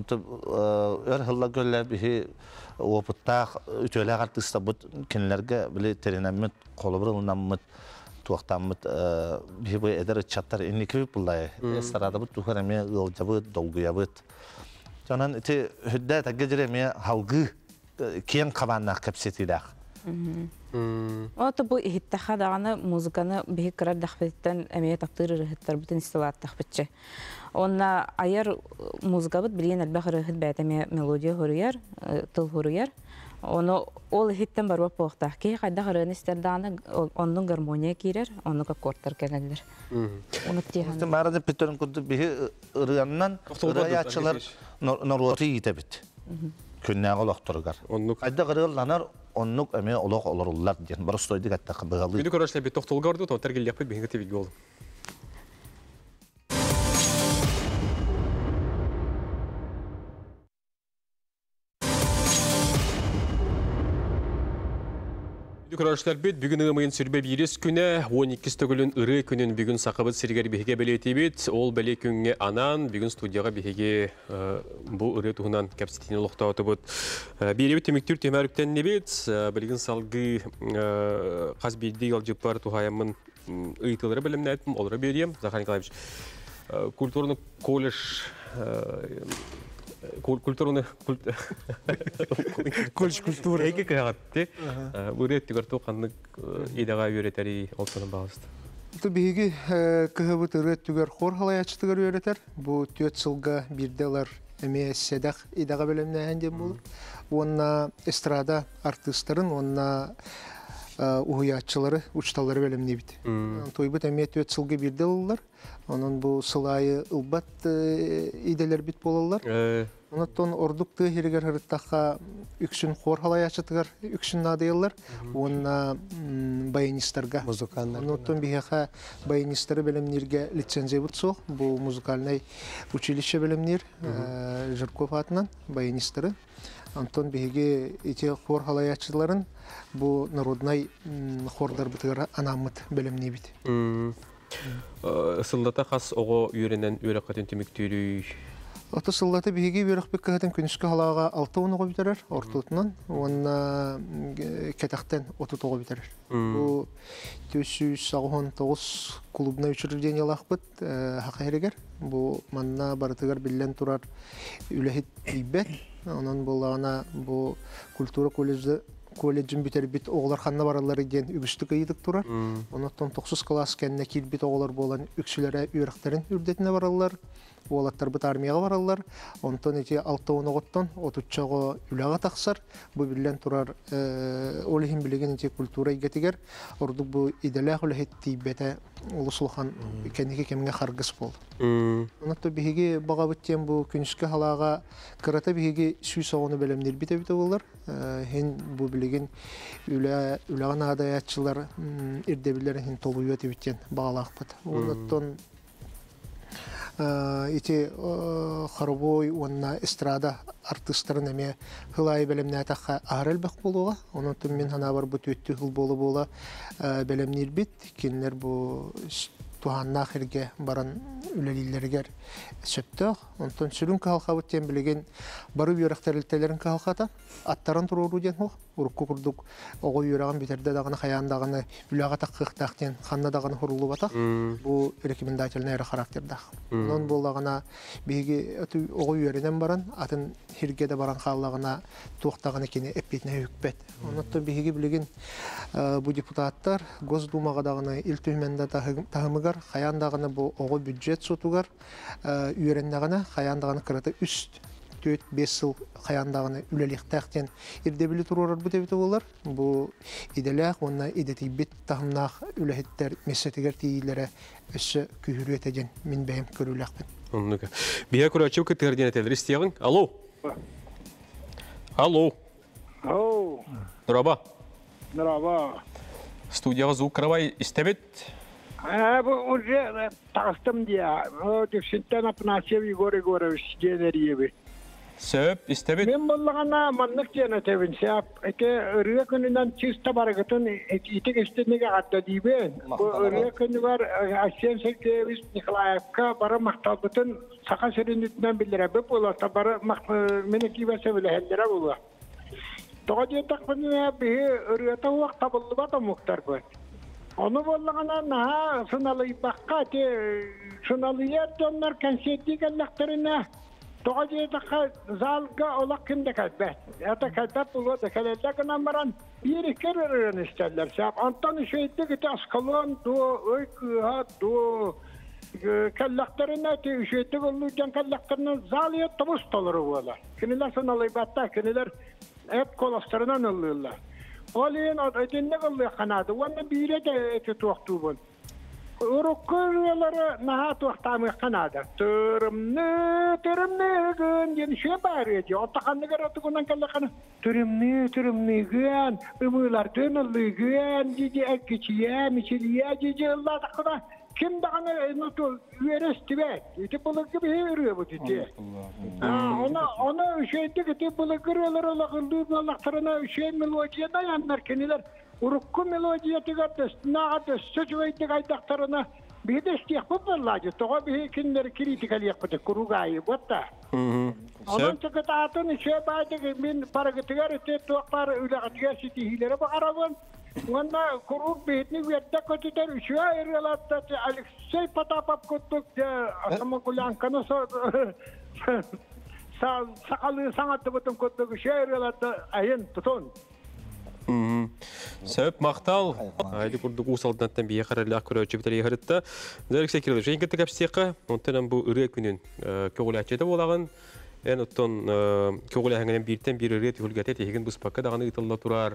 өр хылла гөлле бихи опуттак үтөлөг артыста бу кинлерге биле теренемит колобрылнаммыт туактаммыт бихи бу эдер чаттар инникип булай эстрада бу тухареме ылжабыт долгуябыт. Жанан ите хүддә тәгәҗере ме халгы киен кабаннак капсетидах. Ото бу иттаха даганы музыканы бихкәр дахбеттен әмия таптырыр хәттәр бутын истилат тахбетче. Онна аяр музыка бит билген әлбәхәр хәт бәтәме мелодия хөрияр, тыл хөрияр. Оны ол хиттен бар вакытта ки кайда гырын истерданы онның гармония кирер, онның аккордтар келәләр. Оны тиһән. Тәмәрдә питерен күрде бихи ырыяннан ырыячылар норвати итебит. Күннәгә олактыргар. Кайда гырылланар оннук әме олак оларлар дигән бар стойды гәттә кыбыгалы. Биде көрәшле бит тохтылгарды, то тәргел япып бигә тибиг булды. Көрәшләр бит бүген ымын сүрбе бирис көне он эки төгөлүн ыры күнен бүген сакыбыт сиргәр бихеге белети бит. Ол беле күнгә анан бүген студияга бихеге бу ыры тугунан капситин лохта отыбыт. Биребит темиктүр темәрүктән небит. Билген салгы каз билди алҗыпар тугаямын ыйтылары белемне әйтим, олары берем. Захар Николаевич. Культурный колледж культурный колледж культуры эге кагатты. Бүрет тигәртө канны идага өйрәтәри олсының багысты. Ту биги кыһыбыт үрет түгәр хор халаячтыгар өйрәтәр. Бу төрт жылга бирделар эмеседах идага белемне әндем булыр. Онна эстрада артистларын, онна уһуячылары, учталары белемне бит. Тойбут эме төрт жылга бирделәр. Onun bu сылайы ылбат иделер бит болалар. Онуттан ордукты хиргер хырыттаха үксүн хор халаячытыгар үксүн надыялар. Онна баянистарга. Онуттан бихаха баянистары белемнерге лицензия бутсо. Бу музыкальный училище белемнер Жирков атынан баянистары. Антон бихеге ите хор халаячыларын бу народный хордар битыгара анамыт белемне бит. Сыллата қас оғы үйренен үйрі қатын түміктері. Оты сыллата биһиги бөрөхпек кахатын күнүскө халаага алты оного битерер ортутунан онна кетактен оту того битерер. Бу төрт жүз сексен тогуз клубна учреждение лахбыт хакайрегер. Бу манна барытыгар биллен турар үлехит бибет. Онон боллагана бу культура колледжи колледжин битербит оголар ханна баралар иден үгүстүк ыйдык турар. Онотон тоғыз класс кенне кирбит оголар болан үксүлөрө үйрөктөрүн үрдетине баралар. Олаттар бит армияга баралар. Онтон эти алты оноғоттон отуччого үлага таксар. Бу билен турар олихин билеген эти культура игетигер. Ордук бу иделах улехетти бете улусулхан кенеге кемге харгыс бол. Онотто биһиги бага биттен бу күнүскө халаага кырата биһиги сүй согону белемдер бите бите болар. Хен бу билеген үле улаган адаятчылар ирдебилер хен толуйот биттен багалакпыт. Оноттон ити хоровой онна эстрада артисттарын эме хылай белемне атакка арылбак болууга онотун мен хана бар бу төттү хыл болу бола белемнер бит кинлер бу туганна херге баран үлелилергер сөптөк онтон сүрүн калка бутен билеген бары үйрөктөрүлтелерин калката аттарын туруру ден хо урукку курдук ого үйрөгөн битерде дагы хаяндагыны үлага таккыктактен ханна дагы хурулу батак бу рекомендательный характерда онон боллагына биги ого үйрөнөн баран атын хиргеде баран халлагына туктагыны кини эппетне үкпет онотто биги билеген бу депутаттар Госдумага дагы ил төмөндө тагымыгар хаяндагыны бу ого бюджет сотугар үйрөндөгүнө хаяндагыны кырата үст төрт беш жыл хаяндагыны үлеликтактен ирдебили турурар бу тебите болар. Бу иделак онна идети бит тахнах үлехеттер месетигер тиилере өссө күһүрөтеген мин бем көрүлөкпүн. Оннуга. Бия көрөчү кетерден этелер истегин. Алло. Алло. Ау. Нураба. Нураба. Студияга звук кырабай истебет. А бу уже тастым дия. О дешинтен апнасев Егор Егорович генериеби. Сөп, истебет. Мен боллагана маннык жана тебинсеп, эке ырыга күнүнөн чиста баргытын итек эстенеге атта дийбен. Бу ырыга күнү бар Асен Сергеевич Николаевка бара макталбытын сака серинитинен билдире беп болота бара мени кибесе биле хелдере болу. Тога так бини би ырыга тавак табылды бата муктар бу. Onu bolлагана на сыналый бакка те сыналыйар доннар концерти галлактарына Тогадыйдакка залга олак кимде калбет. Ята калбет булу да калелдакынан баран бир керерен истерлер. Сап Антон шейдик ите аскалон ду ойкыга ду каллактарына те шейдик олудан каллактарына залия тобус толору бола. Кинилер сыналый батта, кинилер эт колостарынан ыллылар. Олин отенне кылы канады. Ванна бире де эти туактубун. Уруккулары наха туактамы канада. Төрүмнү, төрүмнү гын ден ше бар эди. Отаканны каратыгынан каллаканы. Төрүмнү, төрүмнү гын, ымылар төнөллү гын, диди эккичия, мичилия, диди ылла такына. Kim dağını notu üyeresti be. İti balık gibi yürüyor bu titi. Ona ona şeydi ki balık kırıyorlar ola kıldığı balıklarına şey melodiye dayanlar kendiler. Urukku melodiye tıgattı. Nağattı. Sıçvaydı kaydaklarına. Bir de istiyek bu balıcı. Toğa bir kinleri kritikali yapıdı. Kurugayı. Batta. Onun tıkıt atın şey baydı ki bin para gıtıgar eti tuaklar öyle atıyor siti hilere bakarabın. Вона коррупт бедный ведда котитер üşüye eriyorlardı. Alexey Potapov kuttuk Asamogulyanka nasıl sakalı sanatı bütün kuttuk üşüye eriyorlardı. Ayın tutun. Söp maqtal. Aydı kurduk usaldandan bir yakarlı aköröçü biteri yakarıtta. Zerek sekirli. Şeyin gittik hapsiyaka. Ondan bu ırık günün köğülatçıda olağın. En otton köğüle hangenen birten bir ırık hülgete tehigin buspaka dağını ıtılla turar.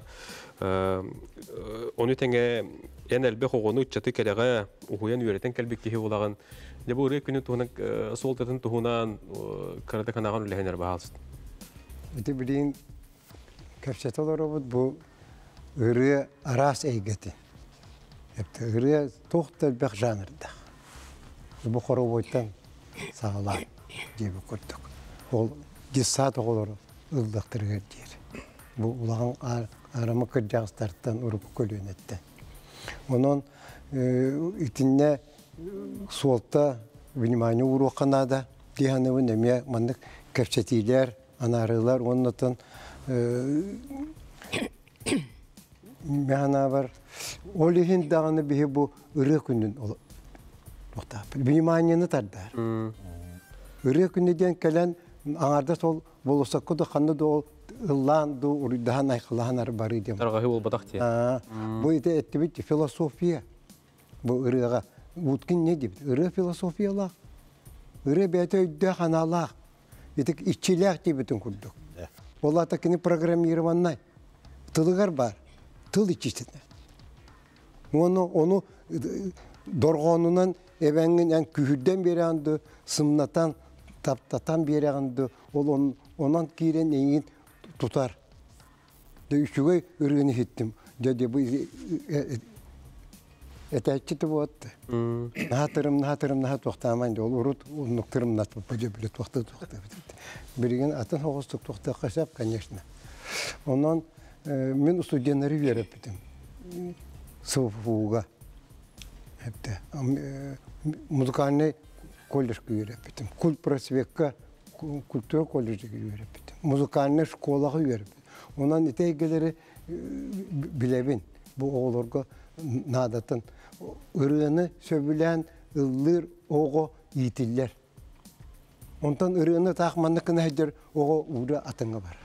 Onu tenge en elbe hoğunu çatı keleğe uhuyan üyereten kelbek kehi olağın. De bu ırık günün tuhunan soltatın tuhunan karada kanağın ülehener bağalsın. Öte bilin kapsata olarak bu ırığı aras eygeti. Irığı tohtal bek janrda. Bu horoboytan sağlar gibi kurduk. Ol gisat olur ıldıktır diyor. Bu ulağın arama kırcağızlardan urup kölünetti. Onun itinne суолта внимание уруханада диханыбын эме мандык кепчетилер, анарылар, оннотон механа бар. Олихин дағаны бихи бу ыры күнін вниманиені тардар. Ыры күніден кәлен аңарда сол болусакуды қанды да ыллан ду урдахан айқылаханар бары дем. Тарғахи ол бадақ те. Бу ете әттібет философия. Бу ырыға. Уткин не деп? Ыры философиялақ. Ыры бәті өйді қаналақ. Етік ичиләк дебетін күрдік. Ола такini программированнай. Тылығар бар. Тыл ичисіне. Оны, оны дорғонынан әбәңін ән күхірден бері анды, сымнатан, таптатан бері анды, ол онан кейрен әйін тұтар. Үшіғай үргіні хеттім. Дәде бұл әтәтчеті болатты. Нағатырым, нағатырым, нағат тоқтамайынды. Ол ұрыт, ұнықтырым натпы бұжа білі тоқты тоқты. Бірген атын хоғыстық тоқты қашап, конечно. Онан мен студенттері веріп бітім. Сывуға. Музыкальный колледжге веріп бітім. Культ просвекка, культура колледжге веріп бітім. Музыкальный школаға веріп бітім. Онан етегелері білебін. Бұл оғыларға надатын. Үріні сөбілен ыллыр оғы етілер. Онтан үріні тақманны кіні әдер оғы ұры атыңа бар.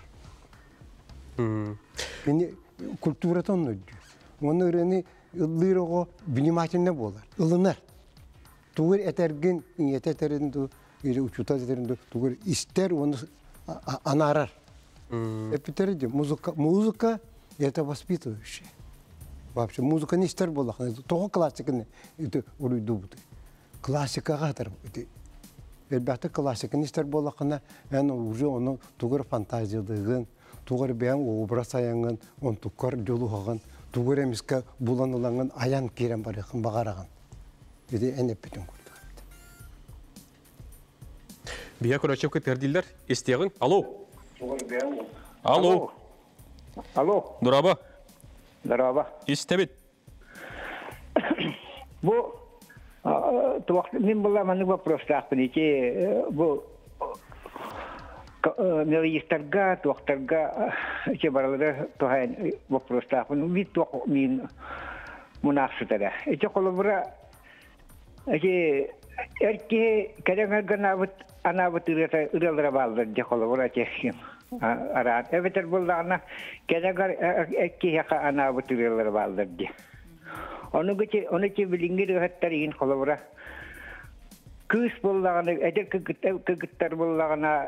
Мені культуратан өйді. Оны үріні ыллыр оғы внимательно болар. Илынар. Туғыр әтерген, ет әтерінді, учута әтерінді, туғыр істер оны анарар. Эпитериде музыка это воспитывающее. Вообще музыка не истер была, только классика это урыдубды. Классика гатар. Ребята классика не истер была, она уже он тугар фантазия дыгын, тугар бян образ аянган, он тугар жолуган, тугар эмиска буланыланган аян кирен барыгын багараган. Это эне битен көрдү. Бия көрөчөп кетердилер, истегин. Алло. Алло. Алло. Дураба. Здорово. Истебит. Бу мен была маны вопрос тақпынеке. Бу мелистарга, тоқтарга че баралары тоғайын вопрос тақпын. Вид тоқ мен мұнақсытары. Эте қолыбыра әрке кәдеңерген анабыт ұралыра балдыр де қолыбыра текшім. Арат. Эветер булларна кедагар экки яка ана бутырылар балдырды. Onu geçe onu ki bilingir hattarin kolabra. Küs bullarna eder kıgıttar bullarna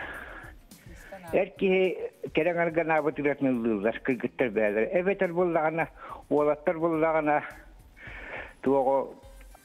erki kedagar gana butırlatmıllar kıgıttar beyler. Eveter bullarna olattar bullarna tuğo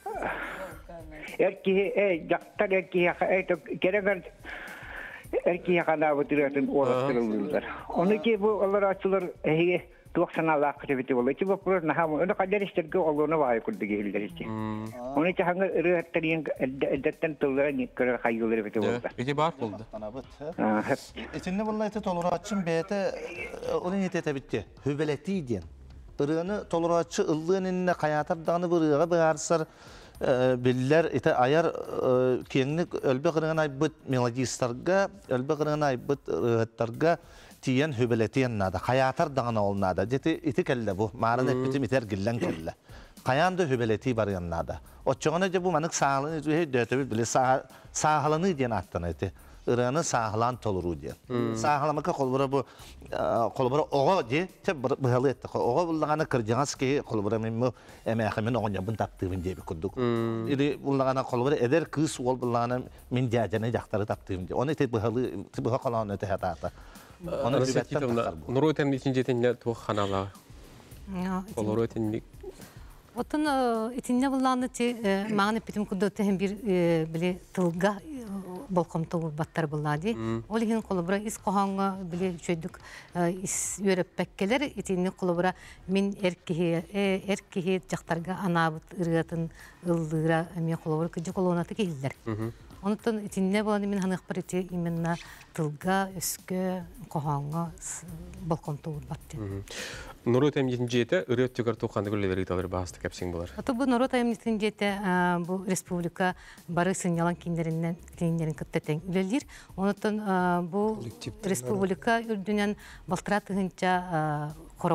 erki e jaktar erki yaka e kedagar erki yakana butırlatın olatırılırlar. Onu ki bu Allah açılır ehe doksan Allah aktivite olur. Ki bu proje naha onu kadar isterge olduğunu var kurdu gihiller için. Onu ki hangi ırıhatların eddetten tolları kadar hayırları bite oldu. Peki var oldu. İçinde vallahi te tolerançın beyte onun yetete bitti. Hübeleti diyen. Irığını tolerançı ıllığının kayatar dağını bırığa bağırsar biller ite ayar kenlik ölbe kırığın aybıt melodistarga, ölbe kırığın aybıt ırıhatlarga tiyen hübeletiyen nada. Kayatar dağına ol nada. Jeti iti kelle bu. Mağarın etbitim iter gillen kelle. Kayan da hübeleti var yan nada. O çoğuna bu manık sağlığını dötebit bile sağlığını diyen attığını iti. Irığını sağlan toluru diyen. Sağlamaka kolbura bu kolbura oğa diye te bıhalı etti. Oğa bullağına kırcağız ki kolbura mimmu emeğimin oğun yapın taptığım diye bir kurduk. İri bullağına kolbura eder kız ol bullağına min cacana jaktarı taptığım diye. Onu iti bıhalı bıha kalan öte hatata. Onu hübetten takar bu. Nuru ötenin için jetenle tuğ kanala. Koluru ötenin. Otun itinne bullağını mağını pitim kudu hem bir bile tılga bolkomtu battar bulladı. Olihin kolubra is kohanga bile çöydük is yörepekkeler itinne kolubra min erkehe erkehe jaktarga anabut ırgatın ıldıra emi kolubra kıcı kolonatı kehiller. Онуттан итинне боланы мен ханық бар ити именно тылга, өскө, қоғанға балкон туыр батты. Нұру тәмнетін жеті, үрет түгір туқанды күлелері талыр бағысты кәпсең болар. Аты бұл нұру тәмнетін жеті, бұл республика бары сынялан кейіндерінен күттетен үлелер. Онуттан бұл республика үрдінен балтыра тұғынша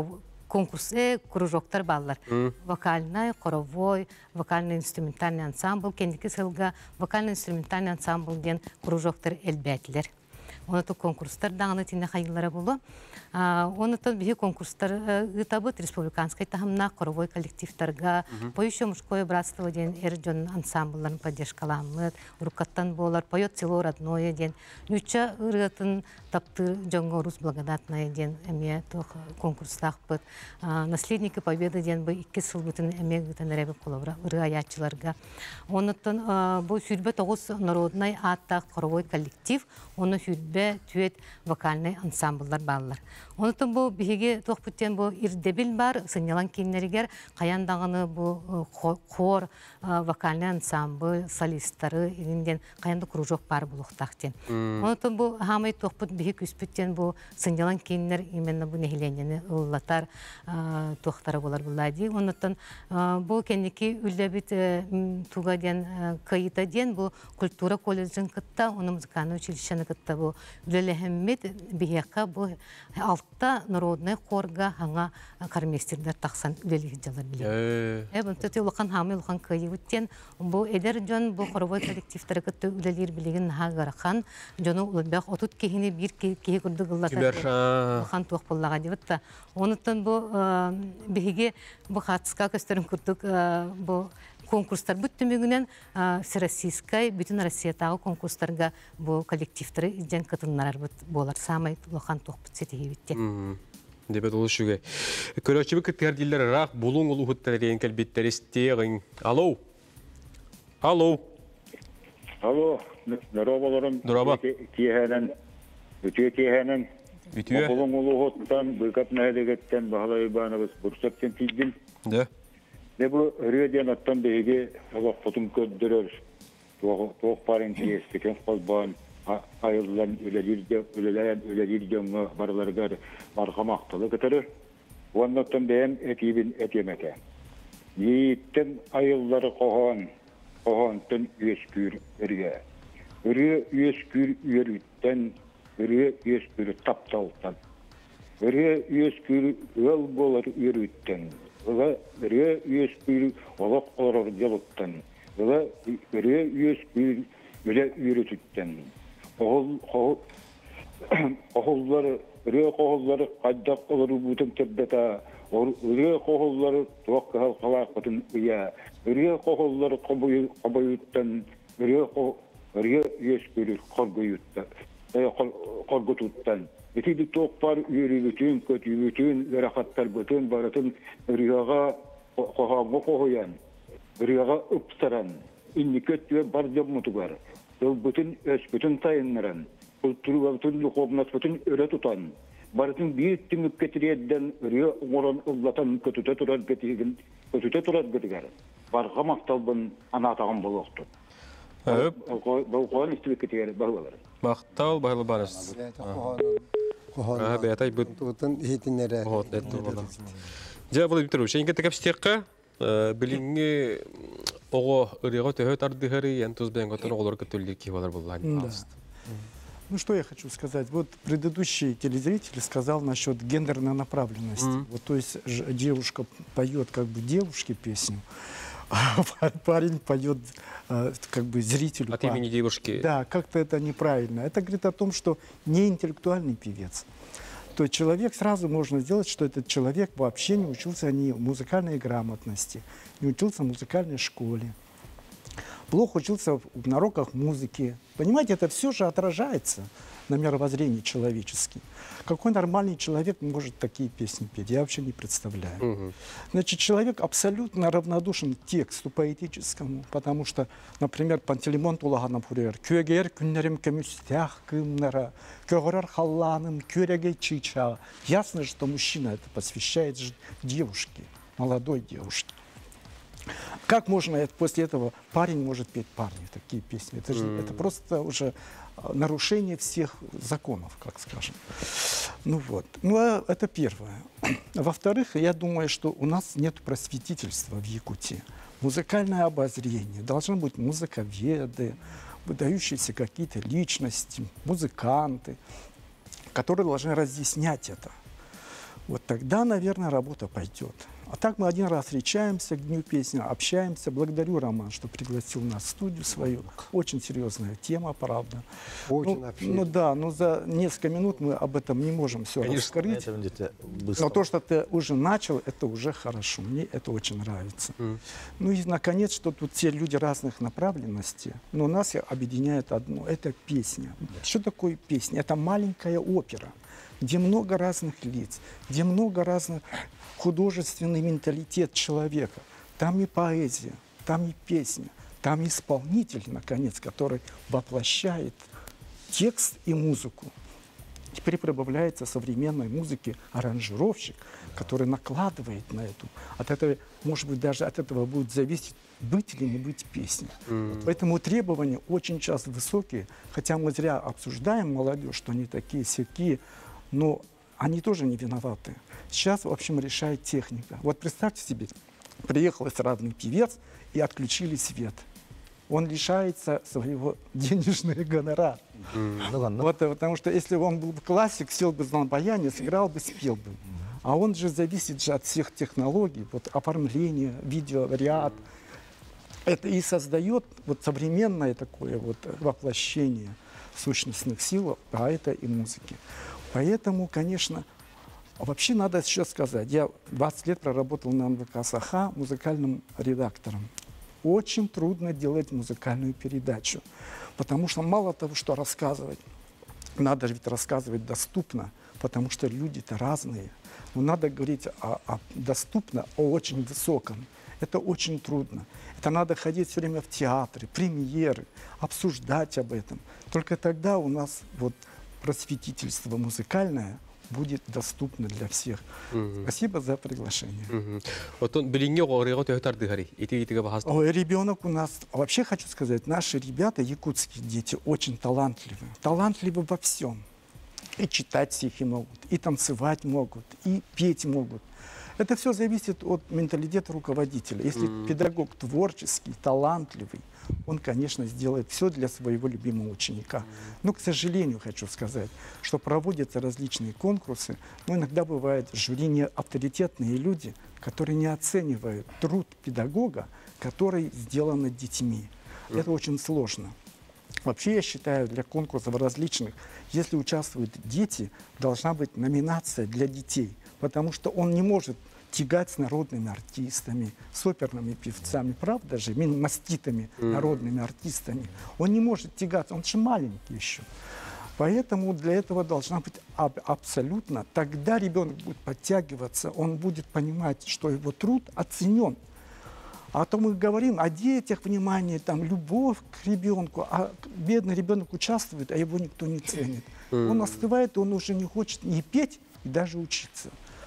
конкурсы, кружоктар баллар. Вокальный, хоровой, вокально-инструментальный ансамбль, кендики сылга вокально-инструментальный ансамбль ден кружоктар элбәтілер. Онуттан конкурстар дағыны тіне қайылары болу. Онуттан бігі конкурстар ұтабыт республиканскай тахымна хоровой коллективтарға, поющее мужское братство ден эрджон ансамбльларын поддержкаламыд, урукаттан болар, поет село родное ден, нүча ұрғатын тапты жоңго рус благодатная ден әме конкурслақ бұд. Наследники победы ден бұл икки сыл бұтын әме ғытын әрәбі қолабыра ұрға аячыларға. Онуттан бұл сүрбе тоғыз народный атта хоровой коллектив, оны сүрбе түйет вокальный ансамбльлар балылар. Онуттан бұл бігі тоқпыттен бұл ирдебіл бар, сынялан кейінлерігер қаяндағыны бұл хор, вокальный ансамбль, солистары, егінден қаянды кружок бар бұл ұқтақтен. Онуттан бұл хамай тоқпыт бігі күспіттен бұл сынялан кейінлер именно бұл нехиленені ұллатар тоқтары болар бұлады. Онуттан бұл кәнеке үлдәбіт туға ден кайыта ден бұл культура колледжін кытта, оны музыканы училищені кытта бұл үлеләхіммет бігеқа бұл алтта народный хорга хаңа карместердер тақсан үлелі жалар біле. Әбін төте ұлқан хамы ұлқан кайы өттен бұл әдер жон бұл хоровой коллективтері кытты үлелер білеген хағарқан жоны ұлыбақ отут кейіне бір кейі күрді ғыллатар ұлқан туақ боллаға дебітті. Онықтан бұл біге бұл қатысқа көстерін күрдік бұл конкурстар бүттімігінен Всероссийскай, бүтін Россиятағы конкурстарға бұл коллективтері жен кытынларар болар. Самай ұлқан туақ бүтсетеге бітте. Дебет олы шүге. Көрөчібі күткерділер рақ бұлың ұлы хүттәрен кәлбеттер істеғын. Алло? Алло? Алло, нұробаларым. Нұроба. Кейхәнен, үтіе кейхәнен. Үтіе? Бұлың ұлы құттан, бұйқап нәдегеттен, бағалай бағанығыз бұрсаптен тейдін. Да. Ne bu rüyeden attan beyge Allah fotum köddürür. Toğuk parın kiyestiken kolban ayılan ölelir ölelen ölelir jonga barlarga marhamaktalı getirir. Ondan beyem etibin etemete. Yiğitten ayılları kohan kohantan üyeskür ürüye. Ürüye üyeskür üyerütten ürüye üyeskür taptaltan. Ürüye üyeskür öl bolar üyerütten. Ula ürüye üyeskür olak olar yalıttan. Ula ürüye üyeskür üle üyerütütten. Oğulları, ürüye oğulları kaddak olur bütün tebbeta. Ürüye oğulları tuak halakatın üye. Ürüye oğulları kabayütten. Ürüye üyeskür korgututtan. Etidik toqpar üyeri bütün, kötü bütün, verakattar bütün, baratın rüyaga qoğağı qoğuyan, rüyaga ıptaran, inni kötüye barcam mutugar. Bütün öz bütün tayınlaran, kulturu ve bütün lukovnat bütün öre tutan, baratın büyük tümük getiriyeden rüya uğuran ıllatan kötüte turar getirgin, kötüte turar getirger. Barga maktalbın anatağın buluqtu. Bu qoğan istibik getirger bağlılar. Maqtal bağlı barız. Ага, бетай бут. Тутан хитинере. Вот это было. Жа болуп туру. Шенге текапстекка билинги ого ырыга төһөт ардыгары янтуз бен готор оглор көтүлдүк ки болар буллан. Ну что я хочу сказать? Вот предыдущий телезритель сказал насчет гендерной направленности. Mm-hmm. Вот, то есть девушка поет как бы девушке песню, а парень поет как бы зрителю. От имени девушки. Да, как-то это неправильно. Это говорит о том, что не интеллектуальный певец. То есть человек сразу можно сделать, что этот человек вообще не учился ни музыкальной грамотности, не учился в музыкальной школе, плохо учился на уроках музыки. Понимаете, это все же отражается на мировоззрении человеческом. Какой нормальный человек может такие песни петь? Я вообще не представляю. Угу. Значит, человек абсолютно равнодушен к тексту поэтическому, потому что, например, Пантелеймон Тулаганов говорит: «Көгер күннерим кемюстях кымнара, көгерар халланым, кюреге чича». Ясно, что мужчина это посвящает девушке, молодой девушке. Как можно это, после этого парень может петь парню такие песни? Это, же, это просто уже нарушение всех законов, как скажем. Ну вот. Ну, а это первое. Во-вторых, я думаю, что у нас нет просветительства в Якутии. Музыкальное обозрение. Должны быть музыковеды, выдающиеся какие-то личности, музыканты, которые должны разъяснять это. Вот тогда, наверное, работа пойдет. А так мы один раз встречаемся к Дню песни, общаемся. Благодарю, Роман, что пригласил нас в студию свою. Очень серьезная тема, правда. Очень ну, обширная. ну да, но за несколько минут мы об этом не можем все раскрыть. Но то, что ты уже начал, это уже хорошо. Мне это очень нравится. Mm. Ну и, наконец, что тут все люди разных направленностей, но нас объединяет одно. Это песня. Что такое песня? Это маленькая опера, где много разных лиц, где много разных... художественный менталитет человека. Там и поэзия, там и песня, там и исполнитель, наконец, который воплощает текст и музыку. Теперь прибавляется современной музыки аранжировщик, который накладывает на эту. От этого, может быть, даже от этого будет зависеть, быть или не быть песней. Mm. Вот поэтому требования очень часто высокие, хотя мы зря обсуждаем молодежь, что они такие сякие, но они тоже не виноваты. Сейчас, в общем, решает техника. Вот представьте себе, приехал эстрадный певец и отключили свет. Он лишается своего денежного гонорара. Mm. Вот, потому что если он был бы классик, сел бы на баяне, сыграл бы, спел бы. А он же зависит же от всех технологий, вот, оформления, видеоряд. Это и создает вот современное такое вот воплощение сущностных сил поэта и музыки. Поэтому, конечно, вообще надо сейчас сказать, я двадцать лет проработал на эм вэ ка «Саха» музыкальным редактором. Очень трудно делать музыкальную передачу, потому что мало того, что рассказывать, надо ведь рассказывать доступно, потому что люди-то разные. Но надо говорить о, о доступно, о очень высоком. Это очень трудно. Это надо ходить все время в театры, премьеры, обсуждать об этом. Только тогда у нас вот просветительство музыкальное будет доступно для всех. Mm-hmm. Спасибо за приглашение. Mm-hmm. Ой, ребенок у нас, вообще хочу сказать, наши ребята, якутские дети, очень талантливы. Талантливы во всем. И читать стихи могут, и танцевать могут, и петь могут. Это все зависит от менталитета руководителя. Если mm-hmm. педагог творческий, талантливый, он, конечно, сделает все для своего любимого ученика. Но, к сожалению, хочу сказать, что проводятся различные конкурсы, но иногда бывают в жюри не авторитетные люди, которые не оценивают труд педагога, который сделан над детьми. Mm. Это очень сложно. Вообще, я считаю, для конкурсов различных, если участвуют дети, должна быть номинация для детей, потому что он не может тягать с народными артистами, с оперными певцами, правда же, маститыми mm. народными артистами. Он не может тягаться, он же маленький еще. Поэтому для этого должна быть аб абсолютно, тогда ребенок будет подтягиваться, он будет понимать, что его труд оценен. А то мы говорим о детях, внимание, там, любовь к ребенку, а бедный ребенок участвует, а его никто не ценит. Mm. Он остывает, он уже не хочет ни петь, и даже учиться.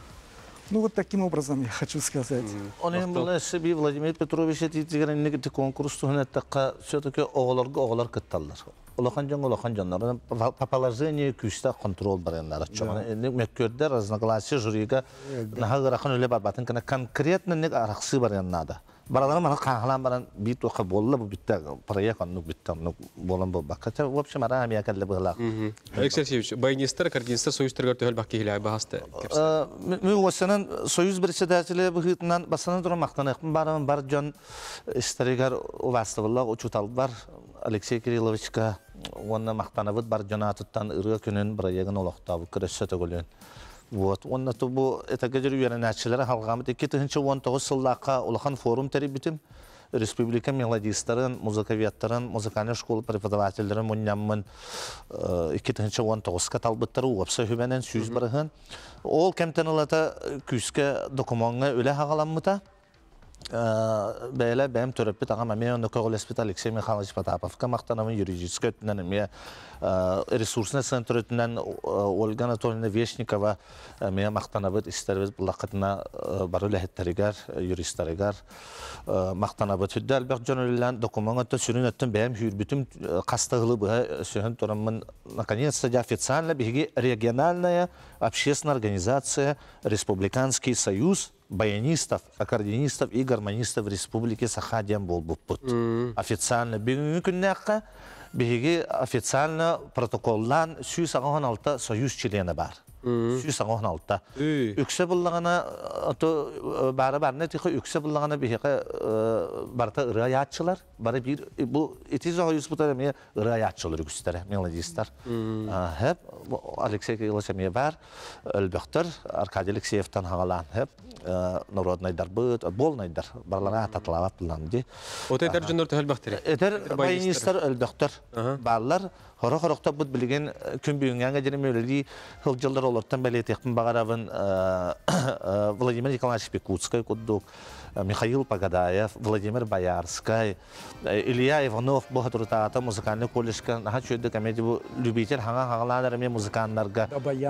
Ну вот таким образом я хочу сказать. Onun bunlar sebebi Vladimir Petrovich ettiğinde konkursu hünettaka все-таки oğlarga oğlar kıttallar. Olakan can olakan canlar. Papalarını küste kontrol baranlar. Çünkü mekkörde raznoglasiya jüriga naha rakın öyle barbatın kana konkretne ne araqsı baranlarda. Baralarım bana kahlan baran bit o kabolla bu bitti. Paraya kanuk bitti. Bolan bu bakata. Вообще мара амия калле быгла. Алексей Алексеевич, байнистер, кардинистер, союзтер гөртөһөл бакки хилай бахасты. Мен осынан союз председателе быгытынан басынан туран мактаныкмын барын бар жан историгар уластыбылла учутал бар Алексей Кирилловичка онна мактаныбыт бар жанатыттан ырга күнүн браягын олоктабы көрөсө төгөлөн. Вот, он на то бу это гаджеру верначылары халгамы iki bin on dokuz сыллакка улахан форум терибитим республика мелодистларын, музыковедтарын, музыкальный школа преподавательдерин муннаммын iki bin on dokuzга талбыттары уапса хүбенен сүз барыгын. Ол кемтен алата күскө документга өле хагаламмыта. бәйле бәм төрөппит ағам әме оны көғілеспит Алексей Михайлович Потаповка мақтанамын юридическа өтінен әме ресурсына центр өтінен Ольга Анатольевна Вешникова әме мақтанабыт істербіз бұлақытына бары ләхеттерігер, юристерігер мақтанабыт. Хүдді әлбәқ жөнелілен документ өтті сүрін өттін бәм хүрбітім қастығылы бұға сүйін тұрамын наконец-то официально бігі региональная общественная организация Республиканский союз баянистов, аккордеонистов и гармонистов Республики Саха-Дем Болбуппут. Официально бүгінгі күннәққа бігі официально протоколдан сүй сағын алты союз члены бар. сүй сағын алты. Үксе бұллағына, бары барына тиқы үксе бұллағына бігі барта ұры аятчылар. Бары бір, бұл етіз оғыз бұтар әме ұры аятчылар үкістері, мелодистар. Хәп, Алексей Кириллович әме бар, өлбіқтір, Аркадий Алексеевтан хағалан хәп, народнайдар бұд, болнайдар, барларға татылават бұланды. Ота әдер жүнір төхіл бақтыры? Әдер баянистар өлбіқтір. Барлар, Хорох-хорохта бұд білген күн бүйінген әдерім өлі жылдар оларттан бәлетекпін бағарабын Владимир Николаевич Пекутскай күддік, Михаил Пагадаев, Владимир Боярскай, Илья Иванов бұл ғатұрытағата музыкальный колледжка наға чөйді комедия бұл любитель хаңа-хағаланар әме музыканларға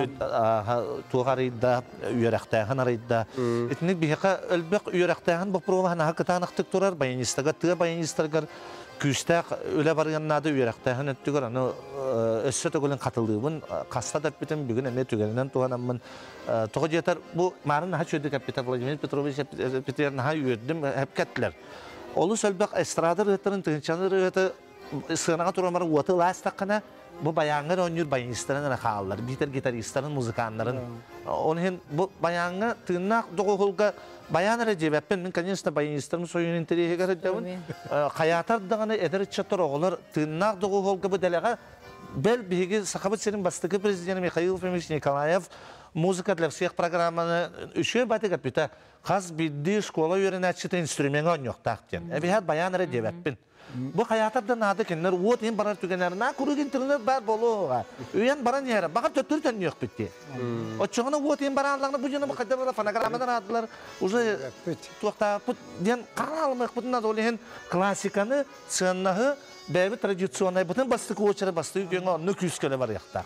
туғарыйда, үйерақтайған арайда. Етінік бейіқа өлбек үйерақтайған бұл провағын аға кытанықтық тұрар баянистаға, тыға баянистарғар Күстәк өлі барғаннады үйерақтайын өттігір, аны өссі төгілін қатылдығын, қаста да бітім бүгін әме түгелінен туғанамын. Тұғы жетер, бұл марын наға чөйді капитан Владимир Петрович Петерін наға үйердім, әп кәттілер. Олы сөлбәк эстрада рыгыттарын, тыңчаны рыгыты, сығынаға тұрамары уаты ластаққана, бұл баяңғыр өнер баянистарын рақалылар, битер гитаристарын, музыканларын. Onun bu bayanı tırnak doğulga bayanlara cevapın min конечно баянистарын soyun interiye garıdavın. Hayatar dağını eder çatır oğullar tırnak doğulga bu delaga bel bilgi sakabet senin bastığı prezident Mikhail Femiç Nikolayev muzika для всех программаны üçe batı kapita. Kaz bildiği şkola öğrenecek instrümanı yok taktın. Ebihat bayanlara cevapın. Bu hayatta nadı kenler o tem barar tükenler na kuru internet bar bolu. Üyen baran yere bakıp tötürten yok bitti. O çoğuna o tem baranlarını bu cana kadar fonogrammadan aldılar. Уже tuakta put diyen karalmak putuna dolayın klasikanı sınahı Beybi tradisyonel bütün bastık uçları bastık gün o nüküskele var yakta.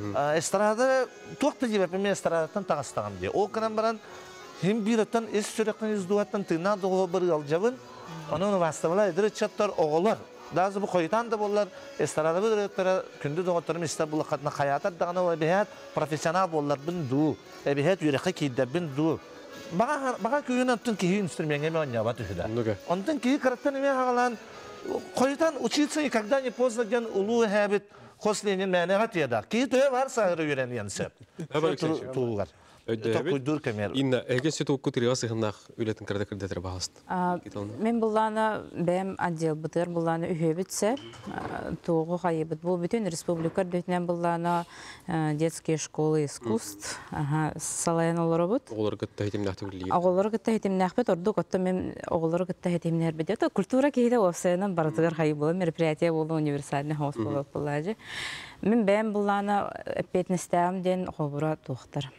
Estrada tuakta cevapım estradadan tağıstağım diye. O kadar baran hem bir atan es sürekli izduattan tırnağı doğu bir alacağın. Onun vasıtalar edir çatlar oğullar. Daha bu koyutan da bollar estrada bir direktörü kündü doğutlarım İstanbul'a katına hayata dağına o ebihat profesyonel bollar bin du. Ebihat yürekli kiyde bin du. Bana bana köyün attın ki instrümanı mı oynuyor batı şurada. Ondan ki karakter ne havalan koyutan uçuysa когда не поздно ген улу habit хосленин мәнәгат яда. Ки төе бар сагыры үйрәнгән сәп. Тугар. Токуйдур камер. Инна, эге сөт окку тиргасы хыннак үлетин кырда кырдатыр багаст. Мен булланы бәм отдел бутыр булланы үйөбүтсә, тогы хайыбыт бу бүтүн республика дөтнән булланы детские школы искусств, ага, салаян олорбут. Олар гытта хитимнак түгүлли. Олар гытта хитимнак бит, орду гытта мен олар гытта хитимнер бит. Это культура кейде осенан баратыгар хайыбы мероприятие болду универсальный хаус болуп булажы. Мен бәм булланы петнестәм ден хобура тохтар.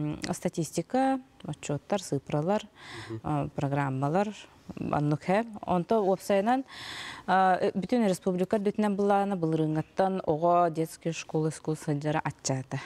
Статистика, отчеттар, цифралар, программалар, аннукhe. Онто вебсайнан бүтүн республика дөтнән булланы булрыңаттан ого детский школы искусств жара аччаты.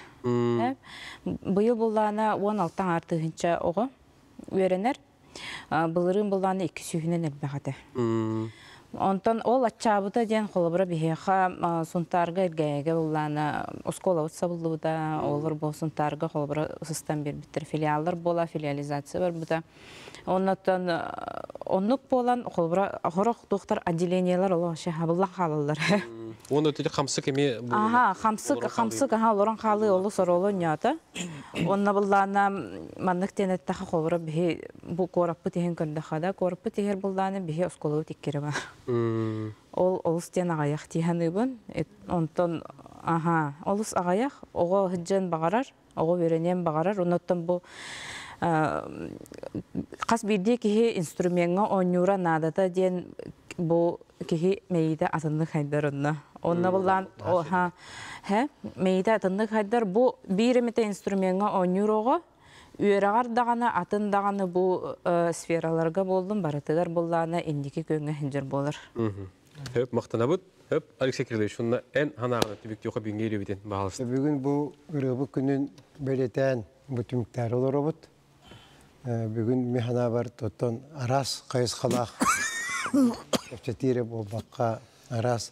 Быйыл булланы он алтыдан артыгынча ого үйренер. Булрың булланы эки сүйүнөн элбагаты. Онтон ол аччабыта ден холобра бихеха сунтарга эргеге булланы оскола сабылды олар бо сунтарга холобра систем бербиттер филиаллар бола филиализация бар бута. Оннан оннук болан холобра хорох доктор отделениялар ол шахабылла халалар. Оны тиде хамсык эме бу. Аха, хамсык, хамсык аха олорон халы олу соролу нята. Онна буллана маннык тенетте холобра бихи бу кораппы теген көрдө хада кораппы тегер булланы бихи оскола тиккере бар. Ол олус тен агаяк тиһаныбын. Онтон аха, олус агаяк ого хыджан багарар, ого беренем багарар. Оннан бу кас бирде ки инструментга онюра надата ден бу ки мейда атынды хайдарынна. Онна буллан оха, ха, мейда атынды хайдар бу биремете инструментга онюрого Үйерағар дағаны, атын дағаны бұл сфераларға болдым, баратығар болланы индики көнгө хинжер болыр. Хөп, мақтанабыт. Хөп, Алексей Кириллович, шунна ән ханағына түбікті оқа бүйінге елебеден бағалысты. Бүгін бұл ұрығы күнін бөлетен бұтымықтар олар обыт. Бүгін механа бар тоттон арас қайыз қалақ. Өпчетері бұл баққа арас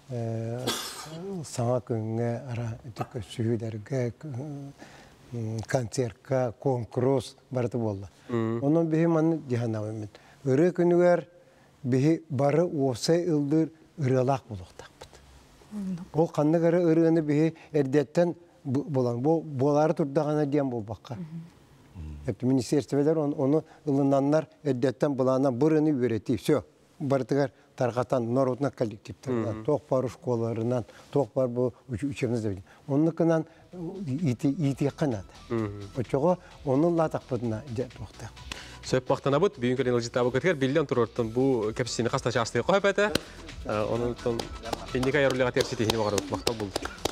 саңа күнге ара үтікі сүйілерге концертка, конкурс барды болды. Onun bihi manı cihanavımın. Örü günüger bihi barı osa ıldır ırılaq buluqtaq bud. O kanlı gara ırığını bihi erdetten bolan. Bu boları turdağına diyen bol bakka. Hep ministerstveler onu ılınanlar erdetten bulağına bırını üretip. Sö. Barıtıgar tarqatan Народный коллективтерden, toq бар школаларынан, toq бар bu üçümüzde bilin. Onunkinden iti iti qanadı. Oçoğa onun lataqpıdına toqtaq. Söp maqtanabıt, büyün kölün ılcıtabı kırkır, bilden tururtun bu kapsini qasta şahsını qoyap əti. Onun indika yarılığa tersiti hini bağırıb maqtab buldu.